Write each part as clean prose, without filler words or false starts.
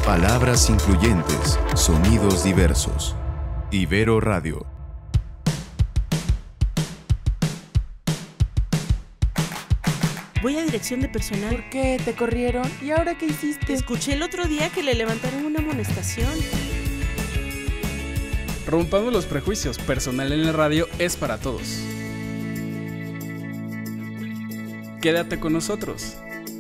Palabras incluyentes, sonidos diversos. Ibero Radio. Voy a dirección de personal. ¿Por qué? ¿Te corrieron? ¿Y ahora qué hiciste? Escuché el otro día que le levantaron una amonestación. Rompamos los prejuicios. Personal en la radio es para todos. Quédate con nosotros.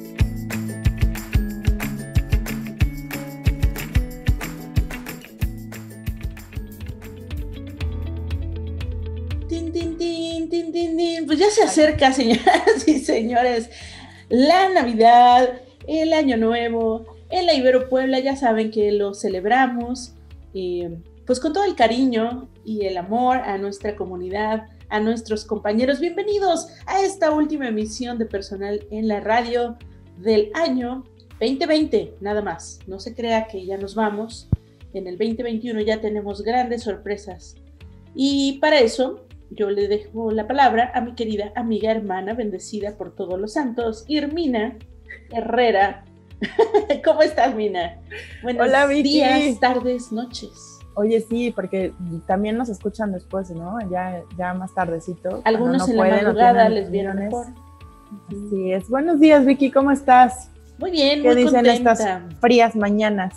Tin, tin, tin, tin, tin, tin. Pues ya se acerca, señoras y señores, la Navidad, el Año Nuevo, en la Ibero Puebla. Ya saben que lo celebramos pues con todo el cariño y el amor a nuestra comunidad, a nuestros compañeros. Bienvenidos a esta última emisión de Personal en la Radio del año 2020, nada más. No se crea que ya nos vamos. En el 2021 ya tenemos grandes sorpresas. Y para eso yo le dejo la palabra a mi querida amiga, hermana, bendecida por todos los santos, Irmina Herrera. ¿Cómo estás, Mina? Buenos Hola, Vicky. días, tardes, noches. Oye, sí, porque también nos escuchan después, ¿no? Ya más tardecito. Algunos no en pueden, la madrugada les vienen viene mejor. Así es. Buenos días, Vicky, ¿cómo estás? Muy bien, ¿Qué muy dicen contenta. estas frías mañanas?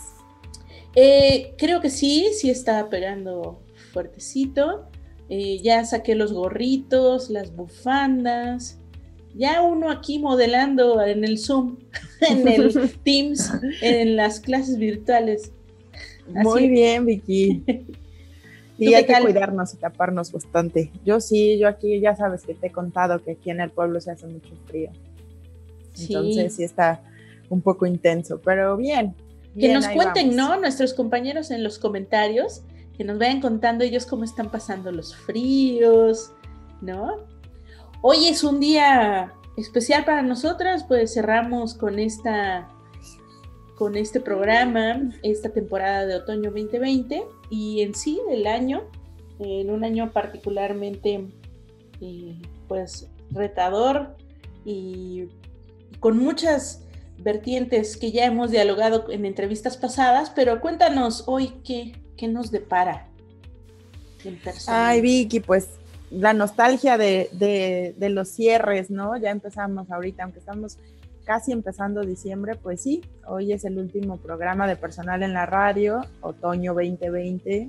Creo que sí está pegando fuertecito. Ya saqué los gorritos, las bufandas. Ya uno aquí modelando en el Zoom, en el Teams, en las clases virtuales. Muy bien, Vicky. Sí, hay que cuidarnos y taparnos bastante. Yo aquí ya sabes que te he contado que aquí en el pueblo se hace mucho frío. Entonces sí está un poco intenso, pero bien. Que nos cuenten, vamos. ¿no? Nuestros compañeros en los comentarios, que nos vayan contando ellos cómo están pasando los fríos, ¿no? Hoy es un día especial para nosotras, pues cerramos con este programa, esta temporada de otoño 2020 y en sí del año, en un año particularmente pues retador y con muchas vertientes que ya hemos dialogado en entrevistas pasadas, pero cuéntanos hoy qué nos depara en persona. Ay, Vicky, pues la nostalgia de los cierres, ¿no? Ya empezamos ahorita, aunque estamos casi empezando diciembre, pues sí, hoy es el último programa de Personal en la Radio, otoño 2020,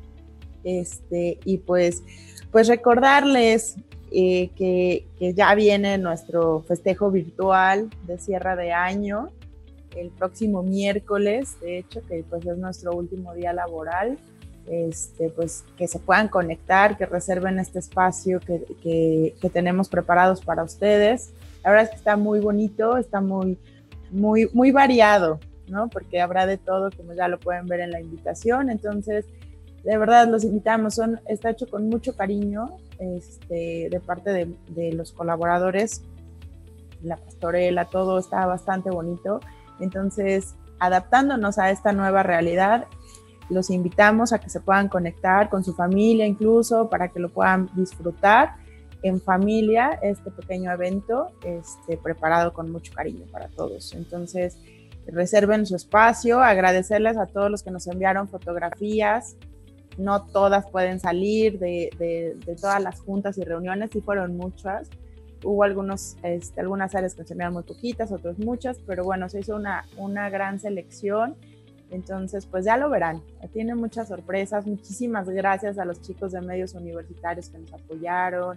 y pues recordarles que ya viene nuestro festejo virtual de cierre de año, el próximo miércoles, de hecho, que pues es nuestro último día laboral. Pues que se puedan conectar, que reserven este espacio que tenemos preparados para ustedes. La verdad es que está muy bonito, está muy variado, ¿no? Porque habrá de todo, como ya lo pueden ver en la invitación. Entonces, de verdad los invitamos. Está hecho con mucho cariño de parte de los colaboradores, la pastorela, todo está bastante bonito. Entonces, adaptándonos a esta nueva realidad, los invitamos a que se puedan conectar con su familia incluso para que lo puedan disfrutar en familia, este pequeño evento preparado con mucho cariño para todos. Entonces, reserven su espacio, agradecerles a todos los que nos enviaron fotografías. No todas pueden salir de todas las juntas y reuniones, sí fueron muchas. Hubo algunas áreas que se enviaron muy poquitas, otras muchas, pero bueno, se hizo una gran selección. Entonces, pues ya lo verán. Tienen muchas sorpresas. Muchísimas gracias a los chicos de medios universitarios que nos apoyaron,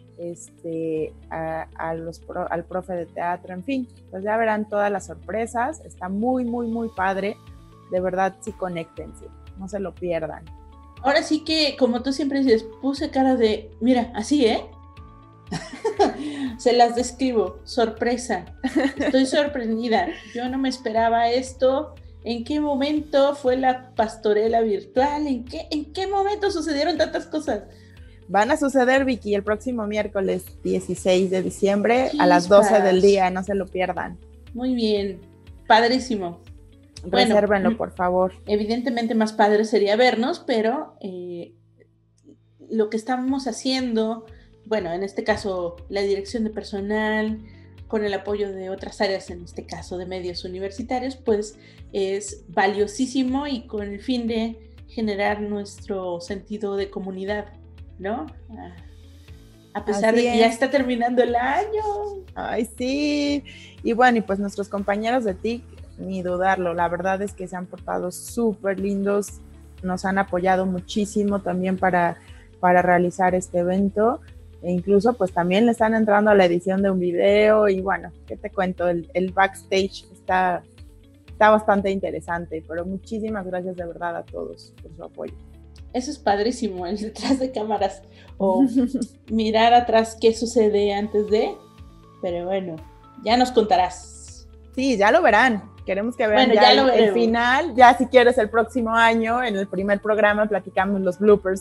al profe de teatro, en fin, pues ya verán todas las sorpresas. Está muy, muy, muy padre. De verdad, sí, conéctense, no se lo pierdan. Ahora sí que, como tú siempre dices, puse cara de, mira, así, se las describo, sorpresa. Estoy sorprendida. Yo no me esperaba esto. ¿En qué momento fue la pastorela virtual? ¿En qué momento sucedieron tantas cosas? Van a suceder, Vicky, el próximo miércoles 16 de diciembre a las 12 del día, no se lo pierdan. Muy bien, padrísimo. Resérvenlo, por favor. Evidentemente más padre sería vernos, pero lo que estamos haciendo, bueno, en este caso la dirección de personal, con el apoyo de otras áreas, en este caso de medios universitarios, pues es valiosísimo y con el fin de generar nuestro sentido de comunidad, ¿no? A pesar de que ya está terminando el año. Ay, sí. Y bueno, y pues nuestros compañeros de TIC, ni dudarlo, la verdad es que se han portado súper lindos, nos han apoyado muchísimo también para realizar este evento, e incluso pues también le están entrando a la edición de un video, y bueno, ¿qué te cuento? El backstage está bastante interesante, pero muchísimas gracias de verdad a todos por su apoyo. Eso es padrísimo, el detrás de cámaras, o mirar atrás qué sucede antes de, pero bueno, ya nos contarás. Sí, ya lo verán. Queremos que vean ya el final. Ya si quieres el próximo año, en el primer programa platicamos los bloopers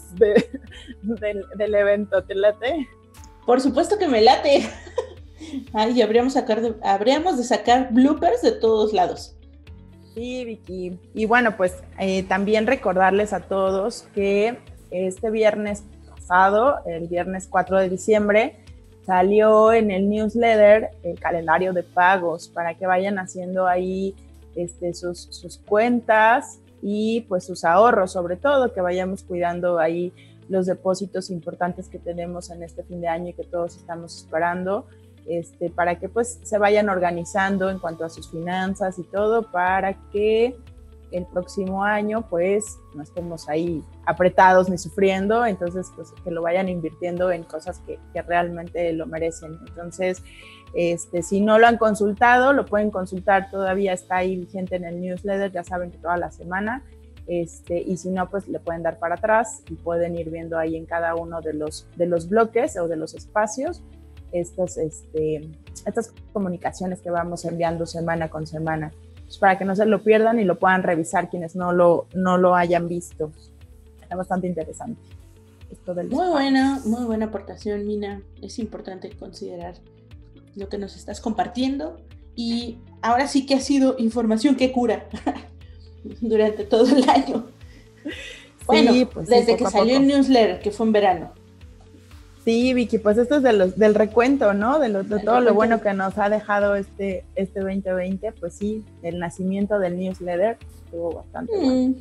del evento. ¿Te late? Por supuesto que me late. Ay, habríamos de sacar bloopers de todos lados. Sí, Vicky. Y bueno, pues también recordarles a todos que este viernes pasado, el viernes 4 de diciembre, salió en el newsletter el calendario de pagos para que vayan haciendo ahí sus cuentas y pues sus ahorros, sobre todo que vayamos cuidando ahí los depósitos importantes que tenemos en este fin de año y que todos estamos esperando, para que pues se vayan organizando en cuanto a sus finanzas y todo, para que el próximo año pues no estemos ahí apretados ni sufriendo, entonces pues que lo vayan invirtiendo en cosas que realmente lo merecen. Entonces si no lo han consultado, lo pueden consultar, todavía está ahí vigente en el newsletter, ya saben que toda la semana, y si no pues le pueden dar para atrás y pueden ir viendo ahí en cada uno de los bloques o de los espacios estas comunicaciones que vamos enviando semana con semana, pues para que no se lo pierdan y lo puedan revisar quienes no lo hayan visto. Está bastante interesante esto del muy buena aportación, Mina. Es importante considerar lo que nos estás compartiendo, y ahora sí que ha sido información que cura durante todo el año. Bueno, sí, pues desde sí, que salió el newsletter, que fue en verano. Sí, Vicky, pues esto es del recuento, ¿no? De todo lo bueno que nos ha dejado este 2020, pues sí, el nacimiento del newsletter estuvo bastante bueno.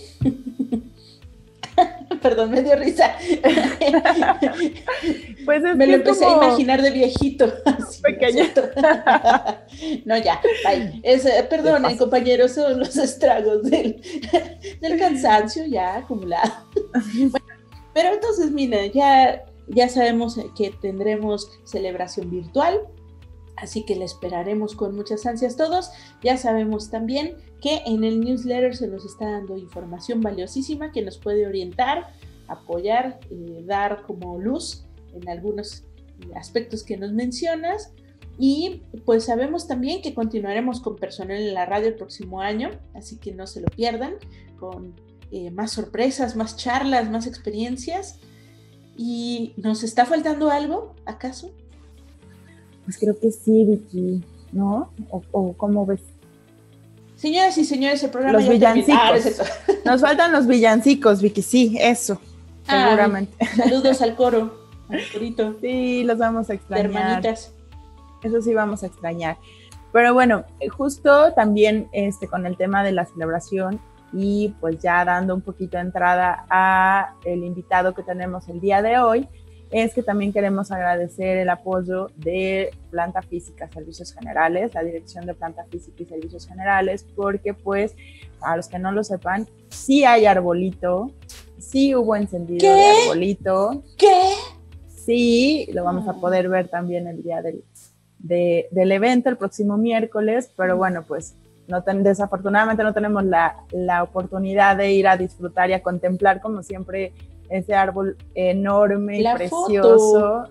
Perdón, me dio risa. Pues me lo empecé a imaginar de viejito. Pequeño. No, ya, bye. Perdonen, compañeros, son los estragos del cansancio ya acumulado. Bueno, pero entonces, mira, ya sabemos que tendremos celebración virtual, así que la esperaremos con muchas ansias todos. Ya sabemos también que en el newsletter se nos está dando información valiosísima que nos puede orientar, apoyar, dar como luz en algunos aspectos que nos mencionas. Y pues sabemos también que continuaremos con personal en la radio el próximo año, así que no se lo pierdan, con más sorpresas, más charlas, más experiencias. ¿Y nos está faltando algo, acaso? Pues creo que sí, Vicky, ¿no? ¿O cómo ves? Señoras y señores, el programa los ya villancicos. Nos faltan los villancicos, Vicky, sí, eso, seguramente. Saludos al coro, al corito. Sí, los vamos a extrañar. De hermanitas. Eso sí vamos a extrañar. Pero bueno, justo también con el tema de la celebración y pues ya dando un poquito de entrada a el invitado que tenemos el día de hoy, es que también queremos agradecer el apoyo de Planta Física Servicios Generales, la Dirección de Planta Física y Servicios Generales, porque pues, para los que no lo sepan, sí hay arbolito, sí hubo encendido de arbolito. ¿Qué? Sí, lo vamos a poder ver también el día del evento, el próximo miércoles, pero bueno, pues desafortunadamente no tenemos la oportunidad de ir a disfrutar y a contemplar como siempre ese árbol enorme y precioso.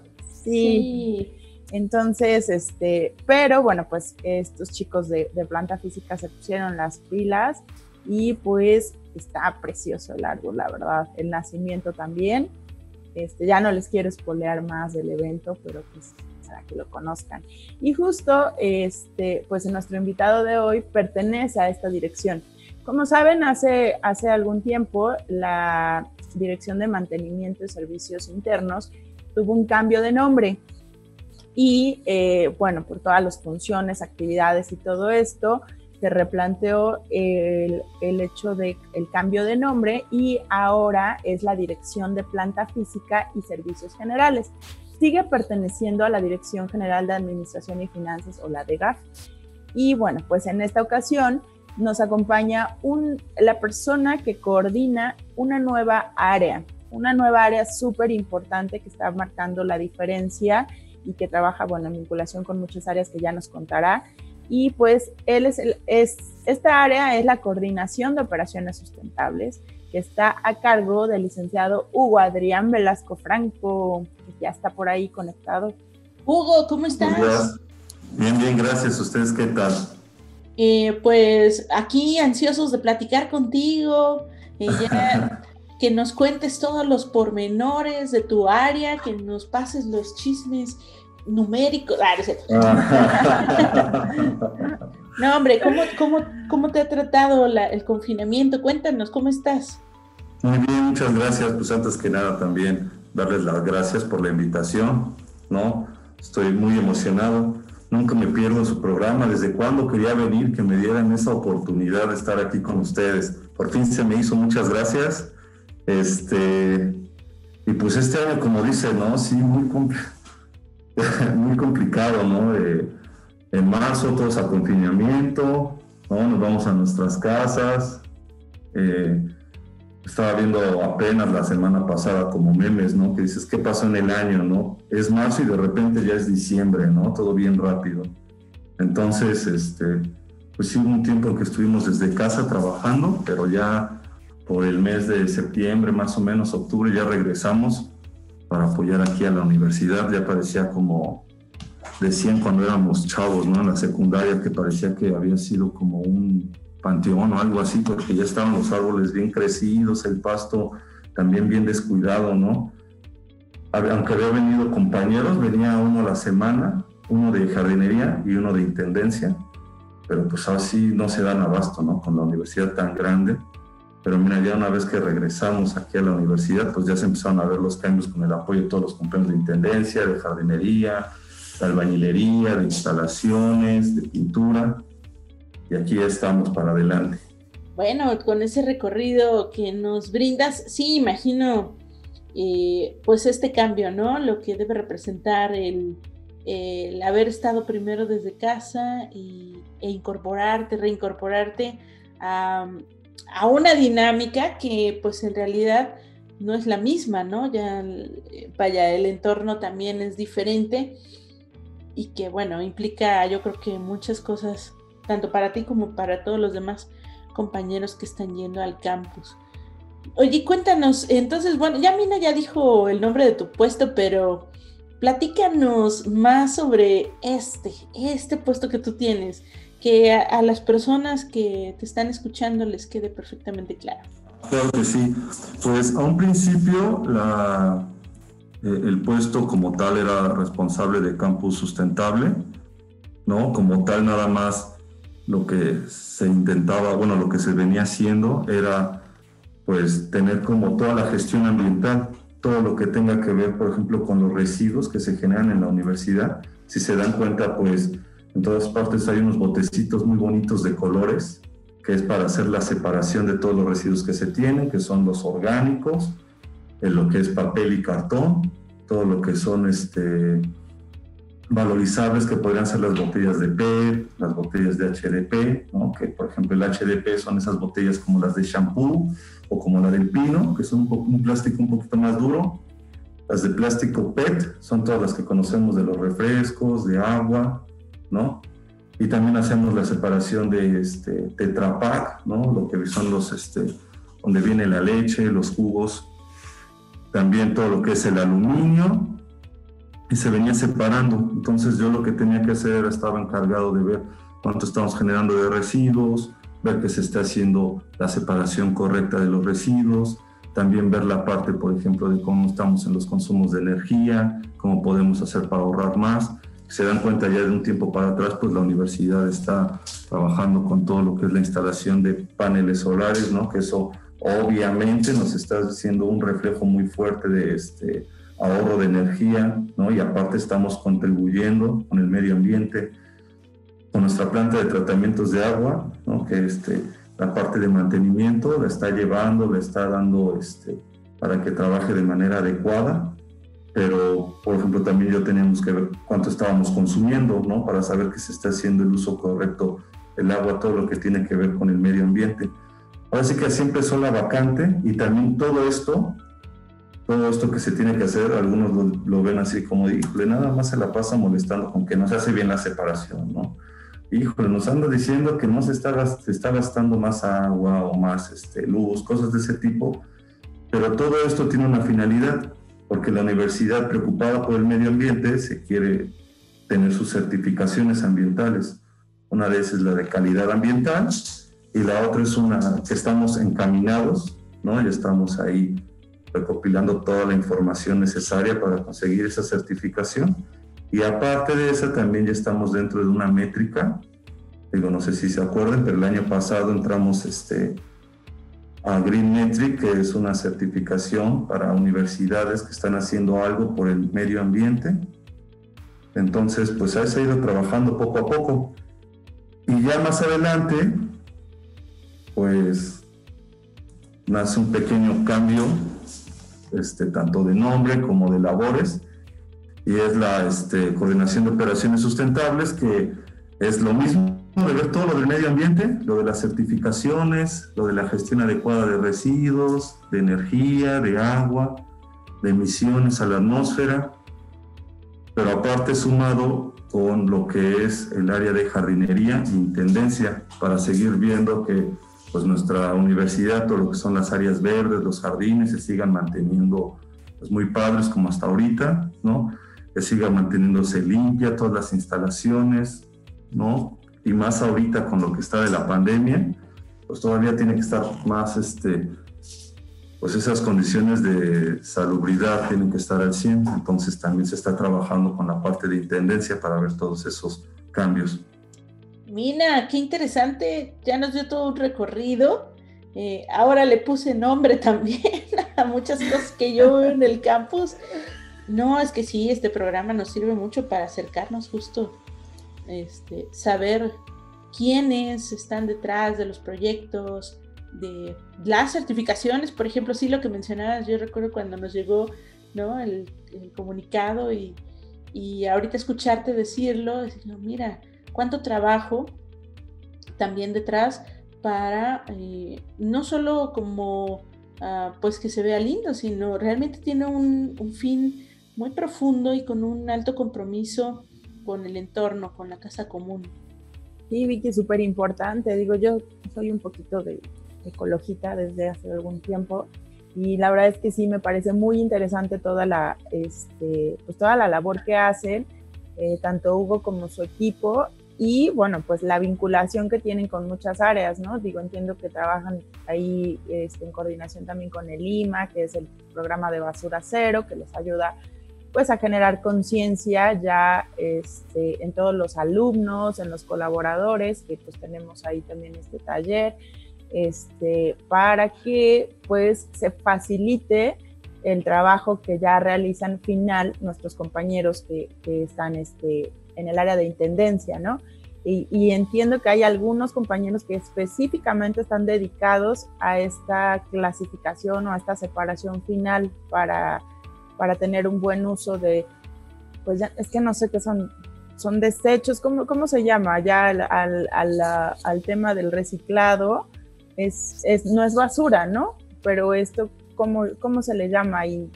Sí. Entonces, pero bueno, pues estos chicos de Planta Física se pusieron las pilas y pues está precioso el árbol, la verdad. El nacimiento también. Ya no les quiero spoilear más del evento, pero pues para que lo conozcan. Y justo, pues nuestro invitado de hoy pertenece a esta dirección. Como saben, hace algún tiempo la Dirección de Mantenimiento y Servicios Internos tuvo un cambio de nombre y bueno, por todas las funciones, actividades y todo esto, se replanteó el hecho de el cambio de nombre y ahora es la Dirección de Planta Física y Servicios Generales. Sigue perteneciendo a la Dirección General de Administración y Finanzas, o la DGAF. Y bueno, pues en esta ocasión nos acompaña la persona que coordina una nueva área súper importante que está marcando la diferencia y que trabaja, bueno, en vinculación con muchas áreas que ya nos contará. Y pues esta área es la Coordinación de Operaciones Sustentables, que está a cargo del licenciado Hugo Adrián Velasco Franco, que ya está por ahí conectado. Hugo, ¿cómo estás? Bien, bien, gracias. ¿Ustedes qué tal? Pues aquí ansiosos de platicar contigo, ya que nos cuentes todos los pormenores de tu área, que nos pases los chismes numéricos. No, hombre, ¿cómo te ha tratado el confinamiento? Cuéntanos, ¿cómo estás? Muy bien, muchas gracias. Pues antes que nada también darles las gracias por la invitación, ¿no? Estoy muy emocionado. Nunca me pierdo su programa. ¿Desde cuándo quería venir? Que me dieran esa oportunidad de estar aquí con ustedes. Por fin se me hizo, muchas gracias. Y pues este año, como dice, ¿no? Sí, muy complicado, ¿no? En marzo todos a confinamiento, ¿no? Nos vamos a nuestras casas. Estaba viendo apenas la semana pasada como memes, ¿no? Que dices, ¿qué pasó en el año, no? Es marzo y de repente ya es diciembre, ¿no? Todo bien rápido. Entonces, pues sí, hubo un tiempo en que estuvimos desde casa trabajando, pero ya por el mes de septiembre, más o menos, octubre, ya regresamos para apoyar aquí a la universidad. Ya parecía como decían cuando éramos chavos, ¿no? En la secundaria, que parecía que había sido como un panteón o algo así, porque ya estaban los árboles bien crecidos, el pasto también bien descuidado, ¿no? Aunque había venido compañeros, venía uno a la semana, uno de jardinería y uno de intendencia, pero pues así no se dan abasto, ¿no? Con la universidad tan grande. Pero mira, ya una vez que regresamos aquí a la universidad, pues ya se empezaron a ver los cambios con el apoyo de todos los compañeros de intendencia, de jardinería, de albañilería, de instalaciones, de pintura. Y aquí ya estamos para adelante. Bueno, con ese recorrido que nos brindas, sí, imagino, pues este cambio, ¿no? Lo que debe representar el haber estado primero desde casa e reincorporarte a una dinámica que pues en realidad no es la misma, ¿no? Ya, vaya, el entorno también es diferente y que, bueno, implica, yo creo que muchas cosas, tanto para ti como para todos los demás compañeros que están yendo al campus. Oye, cuéntanos, entonces, bueno, ya Mina ya dijo el nombre de tu puesto, pero platícanos más sobre este puesto que tú tienes, que a las personas que te están escuchando les quede perfectamente claro. Claro que sí. Pues a un principio el puesto como tal era responsable de campus sustentable, ¿no? Como tal, nada más lo que se intentaba, bueno, lo que se venía haciendo era pues tener como toda la gestión ambiental, todo lo que tenga que ver, por ejemplo, con los residuos que se generan en la universidad. Si se dan cuenta, pues en todas partes hay unos botecitos muy bonitos de colores, que es para hacer la separación de todos los residuos que se tienen, que son los orgánicos, lo que es papel y cartón, todo lo que son valorizables, que podrían ser las botellas de PET, las botellas de HDP, ¿no? Que por ejemplo el HDP son esas botellas como las de shampoo o como la del pino, que son un plástico un poquito más duro. Las de plástico PET son todas las que conocemos de los refrescos, de agua, ¿no? Y también hacemos la separación de Tetra Pak, ¿no? Lo que son los, donde viene la leche, los jugos, también todo lo que es el aluminio, y se venía separando. Entonces yo lo que tenía que hacer era, estaba encargado de ver cuánto estamos generando de residuos, ver que se está haciendo la separación correcta de los residuos, también ver la parte, por ejemplo, de cómo estamos en los consumos de energía, cómo podemos hacer para ahorrar más. Se dan cuenta ya de un tiempo para atrás, pues la universidad está trabajando con todo lo que es la instalación de paneles solares, ¿no? Que eso obviamente nos está haciendo un reflejo muy fuerte ahorro de energía, ¿no? Y aparte estamos contribuyendo con el medio ambiente, con nuestra planta de tratamientos de agua, ¿no? Que la parte de mantenimiento la está llevando, le está dando para que trabaje de manera adecuada, pero por ejemplo también yo teníamos que ver cuánto estábamos consumiendo, ¿no? Para saber que se está haciendo el uso correcto del agua, todo lo que tiene que ver con el medio ambiente. Ahora sí que así empezó la vacante, y también todo esto que se tiene que hacer, algunos lo ven así como, híjole, nada más se la pasa molestando con que no se hace bien la separación, ¿no? Híjole, nos anda diciendo que no se está gastando más agua o más luz, cosas de ese tipo, pero todo esto tiene una finalidad, porque la universidad, preocupada por el medio ambiente, se quiere tener sus certificaciones ambientales. Una de esas es la de calidad ambiental, y la otra es una que estamos encaminados, ¿no? Ya estamos ahí recopilando toda la información necesaria para conseguir esa certificación. Y aparte de esa, también ya estamos dentro de una métrica. Digo, no sé si se acuerdan, pero el año pasado entramos a Green Metric, que es una certificación para universidades que están haciendo algo por el medio ambiente. Entonces, pues ahí se ha ido trabajando poco a poco. Y ya más adelante, pues nace un pequeño cambio, tanto de nombre como de labores, y es la Coordinación de Operaciones Sustentables, que es lo mismo de ver todo lo del medio ambiente, lo de las certificaciones, lo de la gestión adecuada de residuos, de energía, de agua, de emisiones a la atmósfera, pero aparte sumado con lo que es el área de jardinería e intendencia, para seguir viendo que pues nuestra universidad, todo lo que son las áreas verdes, los jardines, se sigan manteniendo pues muy padres como hasta ahorita, ¿no? Que siga manteniéndose limpia todas las instalaciones, ¿no? Y más ahorita con lo que está de la pandemia, pues todavía tiene que estar más, pues esas condiciones de salubridad tienen que estar al 100, entonces también se está trabajando con la parte de intendencia para ver todos esos cambios. Mira, qué interesante, ya nos dio todo un recorrido. Ahora le puse nombre también a muchas cosas que yo veo en el campus. No, es que sí, este programa nos sirve mucho para acercarnos justo, saber quiénes están detrás de los proyectos, de las certificaciones, por ejemplo, sí, lo que mencionabas, yo recuerdo cuando nos llegó, ¿no? el comunicado y ahorita escucharte decirlo, mira, cuánto trabajo también detrás para no solo como pues que se vea lindo, sino realmente tiene un fin muy profundo y con un alto compromiso con el entorno, con la casa común. Sí, Vicky, súper importante. Digo, yo soy un poquito de ecologita desde hace algún tiempo, y la verdad es que sí me parece muy interesante toda la labor que hacen, tanto Hugo como su equipo, y bueno, pues la vinculación que tienen con muchas áreas, ¿no? Digo, entiendo que trabajan ahí en coordinación también con el IMA, que es el programa de basura cero, que les ayuda pues a generar conciencia ya en todos los alumnos, en los colaboradores, que pues tenemos ahí también este taller, para que pues se facilite el trabajo que ya realizan final nuestros compañeros que están en el área de intendencia, ¿no? Y entiendo que hay algunos compañeros que específicamente están dedicados a esta clasificación o a esta separación final para tener un buen uso de, pues ya, es que no sé qué son desechos, ¿cómo se llama? Ya al tema del reciclado, no es basura, ¿no? Pero esto, ¿cómo se le llama ahí?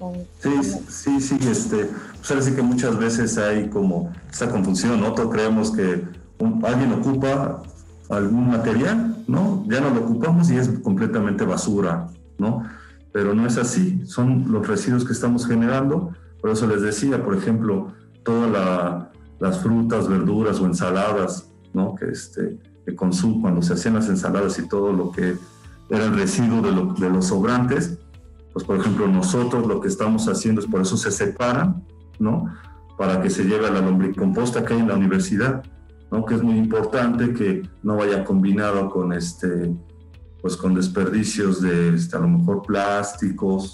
Sí, pues ahora sí que muchas veces hay como esa confusión, ¿no? Todos creemos que alguien ocupa algún material, ¿no? Ya no lo ocupamos y es completamente basura, ¿no? Pero no es así, son los residuos que estamos generando. Por eso les decía, por ejemplo, todas las frutas, verduras o ensaladas, ¿no? Que consumo, cuando se hacían las ensaladas y todo lo que era el residuo de los sobrantes, pues por ejemplo nosotros lo que estamos haciendo es, por eso se separan, ¿no? Para que se lleve a la lombricomposta que hay en la universidad, ¿no? Que es muy importante que no vaya combinado con pues con desperdicios de a lo mejor plásticos,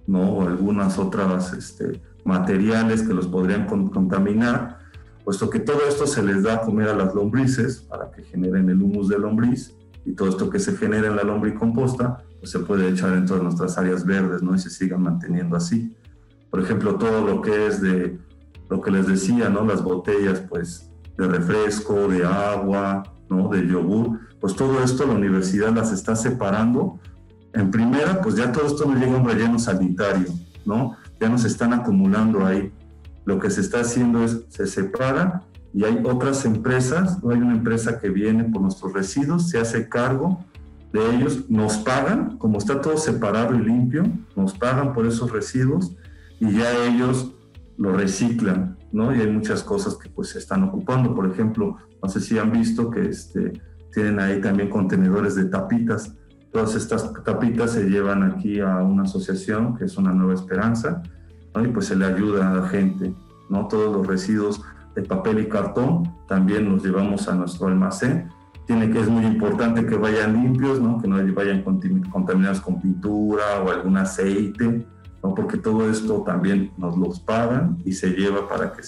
¿no? O algunas otras materiales que los podrían contaminar, puesto que todo esto se les da a comer a las lombrices para que generen el humus de lombriz, y todo esto que se genera en la lombricomposta pues se puede echar en todas nuestras áreas verdes, ¿no? Y se sigan manteniendo así. Por ejemplo, todo lo que es de lo que les decía, ¿no? Las botellas pues de refresco, de agua, ¿no? De yogur, pues todo esto la universidad las está separando. En primera, pues ya todo esto no llega a un relleno sanitario, ¿no? Ya no se están acumulando ahí. Lo que se está haciendo es, se separa, y hay otras empresas, ¿no? Hay una empresa que viene por nuestros residuos, se hace cargo de ellos, nos pagan, como está todo separado y limpio, nos pagan por esos residuos, y ya ellos lo reciclan, ¿no? Y hay muchas cosas que pues se están ocupando. Por ejemplo, no sé si han visto que tienen ahí también contenedores de tapitas. Todas estas tapitas se llevan aquí a una asociación que es Una Nueva Esperanza, ¿no? Y pues se le ayuda a la gente, ¿no? Todos los residuos de papel y cartón también los llevamos a nuestro almacén. Es muy importante que vayan limpios, ¿no? Que no vayan contaminados con pintura o algún aceite, ¿no? Porque todo esto también nos los pagan y se lleva para que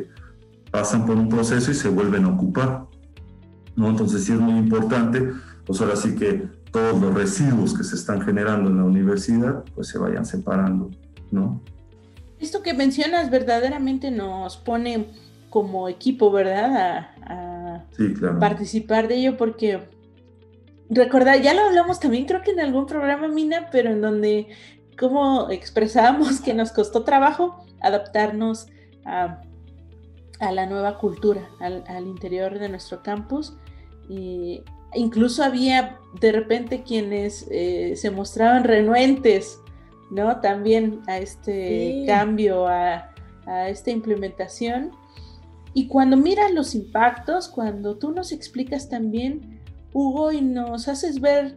pasan por un proceso y se vuelven a ocupar, ¿no? Entonces sí es muy importante, pues ahora sí que todos los residuos que se están generando en la universidad pues se vayan separando, ¿no? Esto que mencionas verdaderamente nos pone como equipo, ¿verdad? Sí, claro. Participar de ello, porque recordar, ya lo hablamos también creo que en algún programa, Mina, pero en donde como expresábamos que nos costó trabajo adaptarnos a la nueva cultura, al interior de nuestro campus. Y incluso había de repente quienes se mostraban renuentes, ¿no? También a este cambio, a esta implementación. Y cuando miras los impactos, cuando tú nos explicas también, Hugo, y nos haces ver,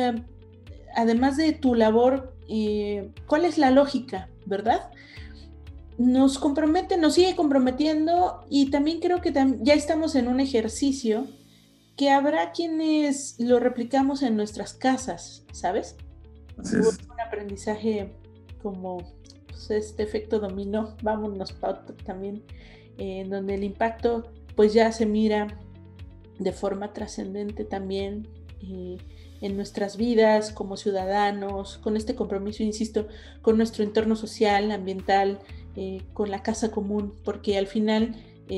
además de tu labor, cuál es la lógica, ¿verdad? Nos sigue comprometiendo, y también creo que ya estamos en un ejercicio que habrá quienes lo replicamos en nuestras casas, ¿sabes? Así es. Un aprendizaje como pues, este efecto dominó, vámonos también, en donde el impacto pues ya se mira de forma trascendente también en nuestras vidas como ciudadanos, con este compromiso, insisto, con nuestro entorno social, ambiental, con la casa común, porque al final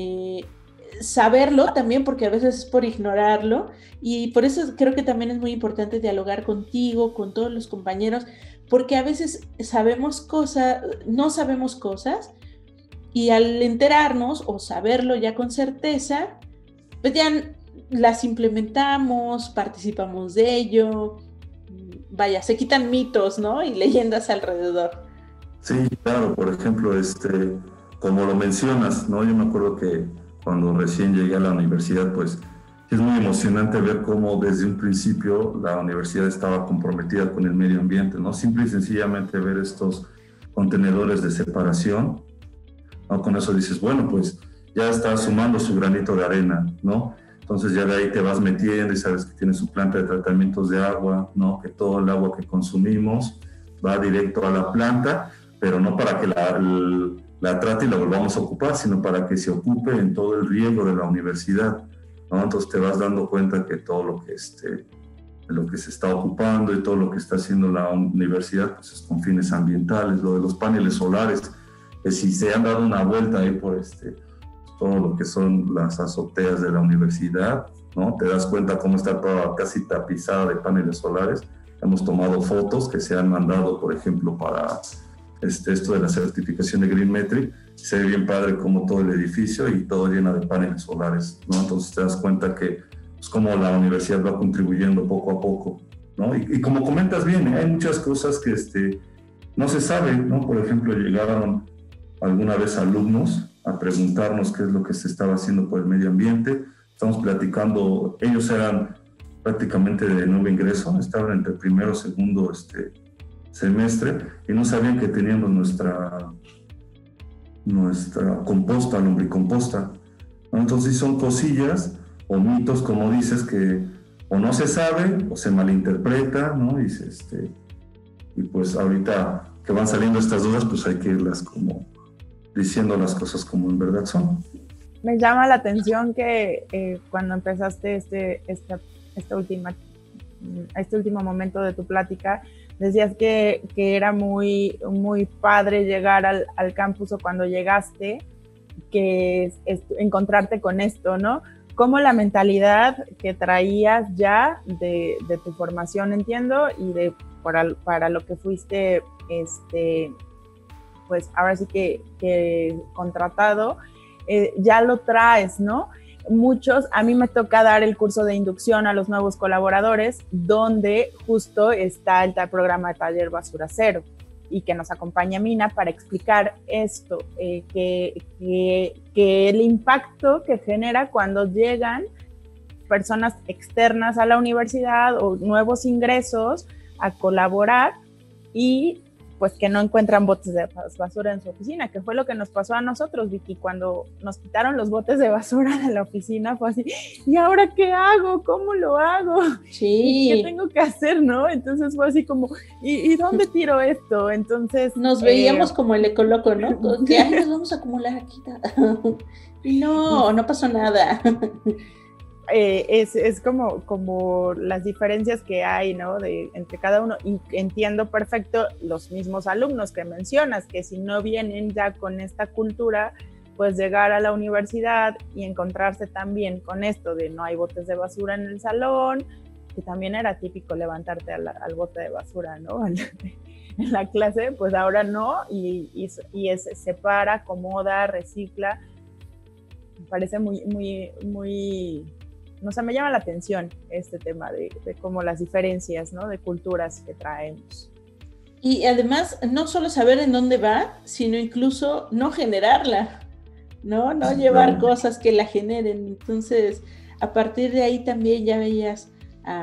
saberlo también, porque a veces es por ignorarlo, y por eso creo que también es muy importante dialogar contigo, con todos los compañeros, porque a veces no sabemos cosas, y al enterarnos o saberlo ya con certeza, pues ya las implementamos, participamos de ello, vaya, se quitan mitos, ¿no? Y leyendas alrededor. Sí, claro, por ejemplo, como lo mencionas, ¿no? Yo me acuerdo que cuando recién llegué a la universidad, pues es muy emocionante ver cómo desde un principio la universidad estaba comprometida con el medio ambiente, ¿no? Simple y sencillamente ver estos contenedores de separación, ¿no? Con eso dices, bueno, pues ya está sumando su granito de arena, ¿no? Entonces ya de ahí te vas metiendo y sabes que tiene su planta de tratamientos de agua, ¿no? Que todo el agua que consumimos va directo a la planta, pero no para que la trate y la volvamos a ocupar, sino para que se ocupe en todo el riego de la universidad, ¿no? Entonces te vas dando cuenta que todo lo que se está ocupando y todo lo que está haciendo la universidad pues es con fines ambientales. Lo de los paneles solares, que si se han dado una vuelta ahí por todo lo que son las azoteas de la universidad, ¿no? Te das cuenta cómo está toda casi tapizada de paneles solares. Hemos tomado fotos que se han mandado, por ejemplo, para esto de la certificación de Green Metric. Se ve bien padre como todo el edificio y todo lleno de paneles solares, ¿no? Entonces te das cuenta que pues, como la universidad va contribuyendo poco a poco, ¿no? Y como comentas bien, hay muchas cosas que no se sabe, ¿no? Por ejemplo, llegaron alguna vez alumnos a preguntarnos qué es lo que se estaba haciendo por el medio ambiente. Estamos platicando, ellos eran prácticamente de nuevo ingreso, estaban entre primero y segundo semestre y no sabían que teníamos nuestra composta, lombricomposta, ¿no? Entonces son cosillas o mitos, como dices, que o no se sabe o se malinterpreta, ¿no? Y pues ahorita que van saliendo estas dudas, pues hay que irlas como diciendo las cosas como en verdad son. Me llama la atención que cuando empezaste este último momento de tu plática, decías que era muy, muy padre llegar al campus, o cuando llegaste, que es encontrarte con esto, ¿no? Cómo la mentalidad que traías ya de tu formación, entiendo, y para lo que fuiste, pues ahora sí que contratado, ya lo traes, ¿no? A mí me toca dar el curso de inducción a los nuevos colaboradores, donde justo está el programa de taller Basura Cero, y que nos acompaña Mina para explicar esto, que el impacto que genera cuando llegan personas externas a la universidad o nuevos ingresos a colaborar, y pues que no encuentran botes de basura en su oficina, que fue lo que nos pasó a nosotros, Vicky, cuando nos quitaron los botes de basura de la oficina. Fue así, ¿y ahora qué hago? ¿Cómo lo hago? Sí. ¿Qué tengo que hacer, no? Entonces fue así como, ¿y dónde tiro esto? Entonces... Nos veíamos como el ecoloco, ¿no? Que ay, nos vamos a acumular aquí. Y no pasó nada. Es como las diferencias que hay, ¿no? Entre cada uno, y entiendo perfecto los mismos alumnos que mencionas, que si no vienen ya con esta cultura, pues llegar a la universidad y encontrarse también con esto de no hay botes de basura en el salón, que también era típico levantarte al bote de basura, ¿no? En la clase, pues ahora no, y separa, acomoda, recicla. Me parece muy, muy, muy... No sé, me llama la atención este tema de cómo las diferencias, ¿no? De culturas que traemos. Y además, no solo saber en dónde va, sino incluso no generarla, ¿no? No llevar cosas que la generen. Entonces, a partir de ahí también ya veías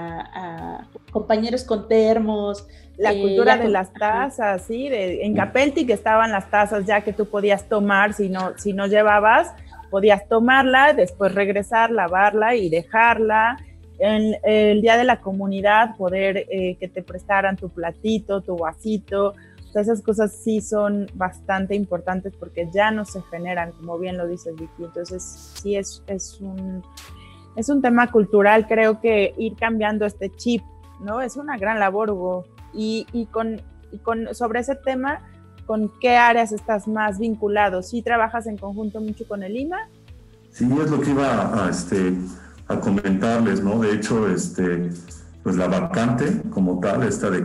a compañeros con termos. La cultura de las tazas, ¿sí? En Capelti, que estaban las tazas ya que tú podías tomar si no llevabas, podías tomarla, después regresar, lavarla y dejarla. En el día de la comunidad, poder que te prestaran tu platito, tu vasito. O sea, esas cosas sí son bastante importantes porque ya no se generan, como bien lo dices, Vicky. Entonces, sí es un tema cultural. Creo que ir cambiando este chip, ¿no? Es una gran labor, Hugo. Y sobre ese tema, ¿con qué áreas estás más vinculado? ¿Sí trabajas en conjunto mucho con el IMA? Sí, es lo que iba a comentarles, ¿no? De hecho, pues la vacante como tal,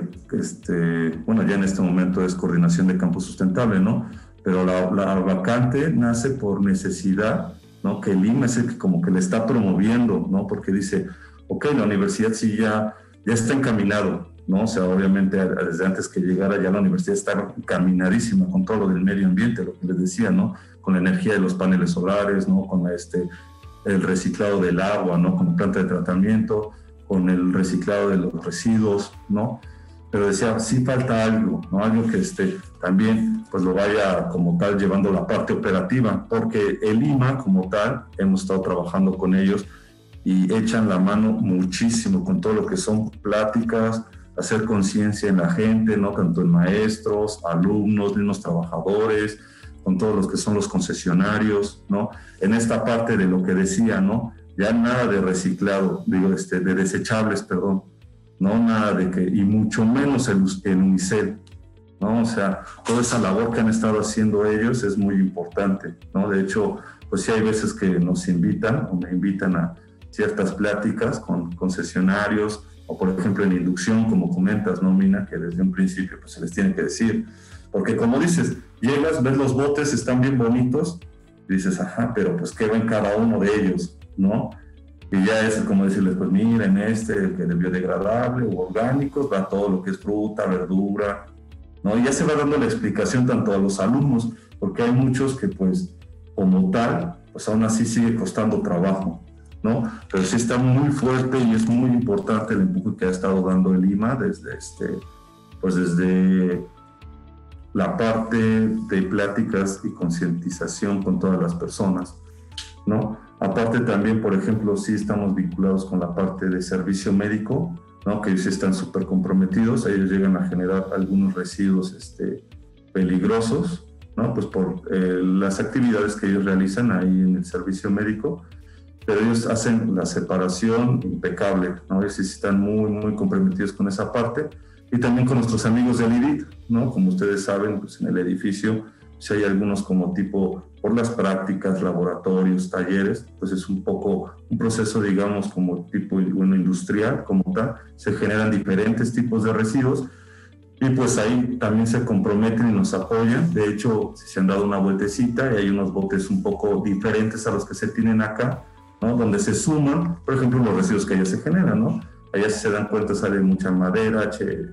bueno, ya en este momento es coordinación de campus sustentable, ¿no? Pero la vacante nace por necesidad, ¿no? Que el IMA es el que como que le está promoviendo, ¿no? Porque dice, ok, la universidad sí ya está encaminado, ¿no? O sea, obviamente desde antes que llegara ya la universidad estaba encaminadísima con todo lo del medio ambiente, lo que les decía, ¿no? Con la energía de los paneles solares, ¿no? Con el reciclado del agua, ¿no? Con la planta de tratamiento, con el reciclado de los residuos, ¿no? Pero decía, sí falta algo, ¿no? Algo que también pues lo vaya como tal llevando la parte operativa, porque el IMA como tal, hemos estado trabajando con ellos y echan la mano muchísimo con todo lo que son pláticas, hacer conciencia en la gente, ¿no? Tanto en maestros, alumnos, mismos trabajadores, con todos los que son los concesionarios, ¿no? En esta parte de lo que decía, ¿no? Ya nada de reciclado, de desechables, perdón, ¿no? Nada de que, y mucho menos el unicel, ¿no? O sea, toda esa labor que han estado haciendo ellos es muy importante, ¿no? De hecho, pues sí hay veces que nos invitan o me invitan a ciertas pláticas con concesionarios, o por ejemplo en inducción, como comentas, ¿no, Mina? Que desde un principio pues se les tiene que decir, porque como dices, llegas, ves los botes, están bien bonitos, y dices, ajá, pero pues ¿qué va en cada uno de ellos, no? Y ya es como decirles, pues miren, el que es biodegradable o orgánicos, va todo lo que es fruta, verdura, ¿no? Y ya se va dando la explicación tanto a los alumnos, porque hay muchos que pues como tal, pues aún así sigue costando trabajo, ¿no? Pero sí está muy fuerte y es muy importante el empuje que ha estado dando el IMA desde la parte de pláticas y concientización con todas las personas, ¿no? Aparte también, por ejemplo, sí estamos vinculados con la parte de servicio médico, ¿no? Que sí están súper comprometidos. Ellos llegan a generar algunos residuos peligrosos, ¿no? Pues por las actividades que ellos realizan ahí en el servicio médico, pero ellos hacen la separación impecable, ¿no? Ellos sí están muy, muy comprometidos con esa parte, y también con nuestros amigos del IDIT, ¿no? Como ustedes saben, pues en el edificio, si hay algunos como tipo, por las prácticas, laboratorios, talleres, pues es un poco un proceso, digamos, como tipo, bueno, industrial, como tal, se generan diferentes tipos de residuos, y pues ahí también se comprometen y nos apoyan. De hecho, se han dado una vueltecita y hay unos botes un poco diferentes a los que se tienen acá, ¿no? Donde se suman, por ejemplo, los residuos que allá se generan, ¿no? Allá, si se dan cuenta, sale mucha madera,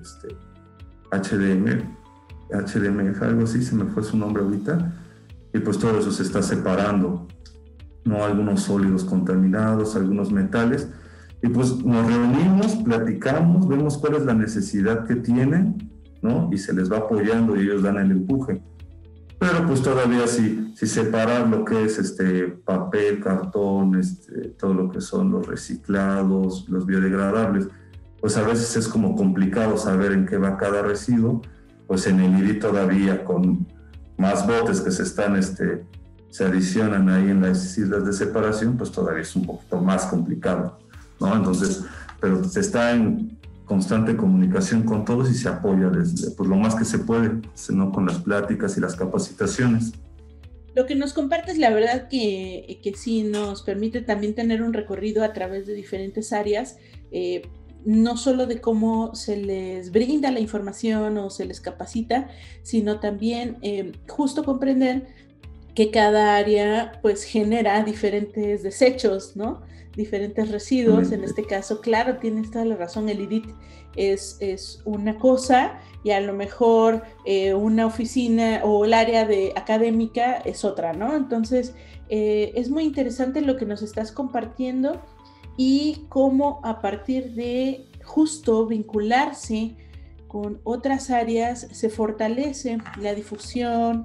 HDMF, algo así, se me fue su nombre ahorita, y pues todo eso se está separando, ¿no? Algunos sólidos contaminados, algunos metales, y pues nos reunimos, platicamos, vemos cuál es la necesidad que tienen, ¿no? Y se les va apoyando y ellos dan el empuje. Pero pues todavía si separar lo que es papel, cartón, todo lo que son los reciclados, los biodegradables, pues a veces es como complicado saber en qué va cada residuo. Pues en el IDI todavía, con más botes que se adicionan ahí en las islas de separación, pues todavía es un poquito más complicado, ¿no? Entonces, pero se está en constante comunicación con todos y se apoya desde, pues, lo más que se puede, ¿no? Con las pláticas y las capacitaciones. Lo que nos compartes, la verdad que sí nos permite también tener un recorrido a través de diferentes áreas, no solo de cómo se les brinda la información o se les capacita, sino también justo comprender que cada área pues genera diferentes desechos, ¿no? Diferentes residuos. En este caso, claro, tienes toda la razón, el IDIT es una cosa y a lo mejor una oficina o el área académica es otra, ¿no? Entonces, es muy interesante lo que nos estás compartiendo y cómo a partir de justo vincularse con otras áreas se fortalece la difusión,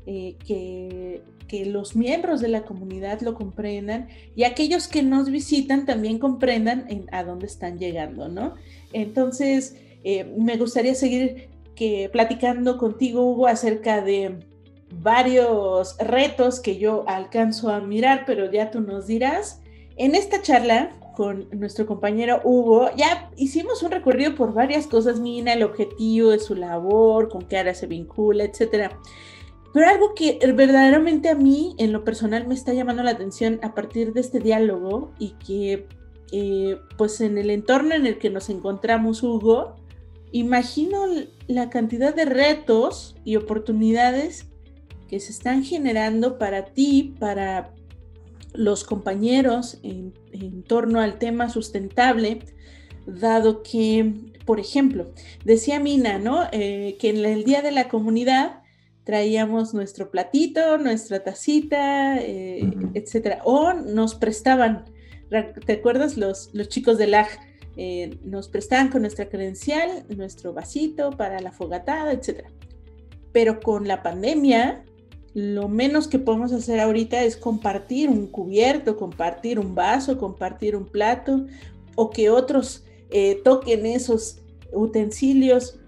que los miembros de la comunidad lo comprendan y aquellos que nos visitan también comprendan a dónde están llegando, ¿no? Entonces, me gustaría seguir platicando contigo, Hugo, acerca de varios retos que yo alcanzo a mirar, pero ya tú nos dirás. En esta charla con nuestro compañero Hugo, ya hicimos un recorrido por varias cosas, Mina, el objetivo de su labor, con qué área se vincula, etcétera. Pero algo que verdaderamente a mí, en lo personal, me está llamando la atención a partir de este diálogo y que, pues en el entorno en el que nos encontramos, Hugo, imagino la cantidad de retos y oportunidades que se están generando para ti, para los compañeros en torno al tema sustentable, dado que, por ejemplo, decía Mina, ¿no? Que en el Día de la Comunidad traíamos nuestro platito, nuestra tacita, etcétera, o nos prestaban, ¿te acuerdas? Los chicos del AG nos prestaban con nuestra credencial, nuestro vasito para la fogatada, etcétera. Pero con la pandemia, lo menos que podemos hacer ahorita es compartir un cubierto, compartir un vaso, compartir un plato, o que otros toquen esos utensilios.